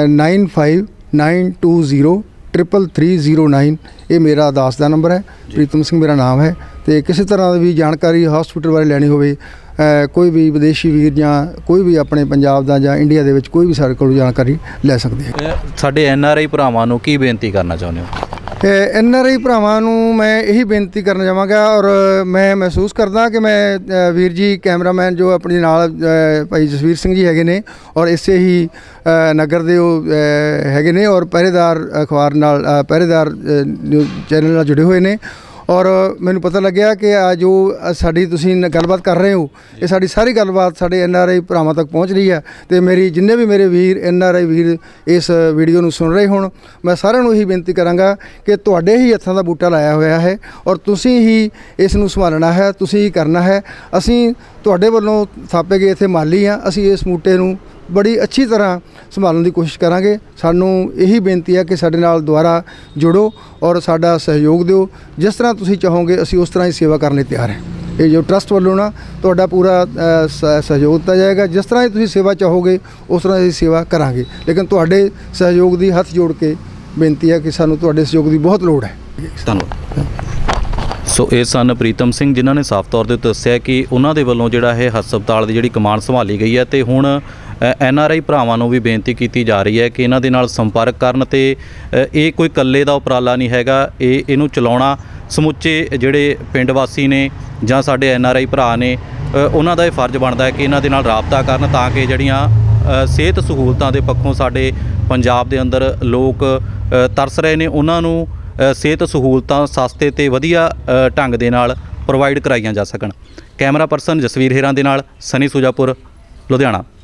9592033309 ਇਹ ਮੇਰਾ ਦਾਸ ਦਾ ਨੰਬਰ ਹੈ। ਪ੍ਰੀਤਮ ਸਿੰਘ ਮੇਰਾ ਨਾਮ ਹੈ। ਤੇ ਕਿਸੇ ਤਰ੍ਹਾਂ ਦੀ ਵੀ ਜਾਣਕਾਰੀ ਹਸਪੀਟਲ ਬਾਰੇ ਲੈਣੀ ਹੋਵੇ, ਕੋਈ ਵੀ ਵਿਦੇਸ਼ੀ ਵੀਰ ਜਾਂ ਕੋਈ ਵੀ ਆਪਣੇ ਪੰਜਾਬ ਦਾ ਜਾਂ ਇੰਡੀਆ ਦੇ ਵਿੱਚ ਕੋਈ ਵੀ ਸਾਡੇ ਕੋਲ ਜਾਣਕਾਰੀ ਲੈ ਸਕਦੇ ਹੈ। ਸਾਡੇ NRI ਭਰਾਵਾਂ ਨੂੰ ਕੀ ਬੇਨਤੀ ਕਰਨਾ ਚਾਹੁੰਦੇ ਹੋ? NRI ਭਰਾਵਾਂ ਨੂੰ ਮੈਂ ਇਹੀ ਬੇਨਤੀ ਕਰਨਾ ਚਾਹਾਂਗਾ ਔਰ ਮੈਂ ਮਹਿਸੂਸ ਕਰਦਾ ਕਿ ਮੈਂ ਵੀਰ ਜੀ ਕੈਮਰਾਮੈਨ ਜੋ ਆਪਣੇ ਨਾਲ ਭਾਈ ਜਸਵੀਰ ਸਿੰਘ ਜੀ ਹੈਗੇ ਨੇ ਔਰ ਇਸੇ ਹੀ ਨਗਰ ਦੇ ਉਹ ਹੈਗੇ ਨੇ ਔਰ ਪਹਿਰੇਦਾਰ ਅਖਬਾਰ ਨਾਲ ਪਹਿਰੇਦਾਰ ਚੈਨਲ ਨਾਲ ਜੁੜੇ ਹੋਏ ਨੇ। ਔਰ ਮੈਨੂੰ ਪਤਾ ਲੱਗਿਆ ਕਿ ਆ ਜੋ ਸਾਡੀ ਤੁਸੀਂ ਗੱਲਬਾਤ ਕਰ ਰਹੇ ਹੋ ਇਹ ਸਾਡੀ ਸਾਰੀ ਗੱਲਬਾਤ ਸਾਡੇ NRI ਭਰਾਵਾਂ ਤੱਕ ਪਹੁੰਚ ਰਹੀ ਹੈ। ਅਤੇ ਮੇਰੀ ਜਿੰਨੇ ਵੀ ਮੇਰੇ ਵੀਰ NRI ਵੀਰ ਇਸ ਵੀਡੀਓ ਨੂੰ ਸੁਣ ਰਹੇ ਹੋਣ, ਮੈਂ ਸਾਰਿਆਂ ਨੂੰ ਇਹੀ ਬੇਨਤੀ ਕਰਾਂਗਾ ਕਿ ਤੁਹਾਡੇ ਹੀ ਹੱਥਾਂ ਦਾ ਬੂਟਾ ਲਾਇਆ ਹੋਇਆ ਹੈ ਔਰ ਤੁਸੀਂ ਹੀ ਇਸ ਨੂੰ ਸੰਭਾਲਣਾ ਹੈ, ਤੁਸੀਂ ਹੀ ਕਰਨਾ ਹੈ। ਅਸੀਂ ਤੁਹਾਡੇ ਵੱਲੋਂ ਥਾਪੇ ਗਏ ਇੱਥੇ ਮਾਲੀ ਹਾਂ, ਅਸੀਂ ਇਸ ਬੂਟੇ ਨੂੰ ਬੜੀ ਅੱਛੀ ਤਰ੍ਹਾਂ ਸੰਭਾਲਣ ਦੀ ਕੋਸ਼ਿਸ਼ ਕਰਾਂਗੇ। ਸਾਨੂੰ ਇਹੀ ਬੇਨਤੀ ਹੈ ਕਿ ਸਾਡੇ ਨਾਲ ਦੁਬਾਰਾ ਜੁੜੋ ਔਰ ਸਾਡਾ ਸਹਿਯੋਗ ਦਿਓ। ਜਿਸ ਤਰ੍ਹਾਂ ਤੁਸੀਂ ਚਾਹੋਗੇ ਅਸੀਂ ਉਸ ਤਰ੍ਹਾਂ ਹੀ ਸੇਵਾ ਕਰਨ ਲਈ ਤਿਆਰ ਹਾਂ। ਇਹ ਜੋ ਟਰਸਟ ਵੱਲੋਂ ਨਾ ਤੁਹਾਡਾ ਪੂਰਾ ਸਹਿਯੋਗ ਦਿੱਤਾ ਜਾਏਗਾ। ਜਿਸ ਤਰ੍ਹਾਂ ਹੀ ਤੁਸੀਂ ਸੇਵਾ ਚਾਹੋਗੇ ਉਸ ਤਰ੍ਹਾਂ ਦੀ ਸੇਵਾ ਕਰਾਂਗੇ। ਲੇਕਿਨ ਤੁਹਾਡੇ ਸਹਿਯੋਗ ਦੀ ਹੱਥ ਜੋੜ ਕੇ ਬੇਨਤੀ ਹੈ ਕਿ ਸਾਨੂੰ ਤੁਹਾਡੇ ਸਹਿਯੋਗ ਦੀ ਬਹੁਤ ਲੋੜ ਹੈ। ਧੰਨਵਾਦ। ਸੋ ਇਹ ਸਨ ਪ੍ਰੀਤਮ ਸਿੰਘ ਜਿਨ੍ਹਾਂ ਨੇ ਸਾਫ਼ ਤੌਰ 'ਤੇ ਦੱਸਿਆ ਕਿ ਉਹਨਾਂ ਦੇ ਵੱਲੋਂ ਜਿਹੜਾ ਇਹ ਹਸਪਤਾਲ ਦੀ ਜਿਹੜੀ ਕਮਾਨ ਸੰਭਾਲੀ ਗਈ ਹੈ ਅਤੇ ਹੁਣ NRI ਭਰਾਵਾਂ ਨੂੰ ਵੀ ਬੇਨਤੀ ਕੀਤੀ ਜਾ ਰਹੀ ਹੈ ਕਿ ਇਹਨਾਂ ਦੇ ਨਾਲ ਸੰਪਰਕ ਕਰਨ। ਅਤੇ ਇਹ ਕੋਈ ਇਕੱਲੇ ਦਾ ਉਪਰਾਲਾ ਨਹੀਂ ਹੈਗਾ, ਇਹਨੂੰ ਚਲਾਉਣਾ ਸਮੁੱਚੇ ਜਿਹੜੇ ਪਿੰਡ ਵਾਸੀ ਨੇ ਜਾਂ ਸਾਡੇ NRI ਭਰਾ ਨੇ ਉਹਨਾਂ ਦਾ ਇਹ ਫਰਜ਼ ਬਣਦਾ ਹੈ ਕਿ ਇਹਨਾਂ ਦੇ ਨਾਲ ਰਾਬਤਾ ਕਰਨ ਤਾਂ ਕਿ ਜਿਹੜੀਆਂ ਸਿਹਤ ਸਹੂਲਤਾਂ ਦੇ ਪੱਖੋਂ ਸਾਡੇ ਪੰਜਾਬ ਦੇ ਅੰਦਰ ਲੋਕ ਤਰਸ ਰਹੇ ਨੇ ਉਹਨਾਂ ਨੂੰ ਸਿਹਤ ਸਹੂਲਤਾਂ ਸਸਤੇ ਅਤੇ ਵਧੀਆ ਢੰਗ ਦੇ ਨਾਲ ਪ੍ਰੋਵਾਈਡ ਕਰਾਈਆਂ ਜਾ ਸਕਣ। ਕੈਮਰਾ ਪਰਸਨ ਜਸਵੀਰ ਹੇਰਾਂ ਦੇ ਨਾਲ ਸਨੀ ਸੁਜਾਪੁਰ, ਲੁਧਿਆਣਾ।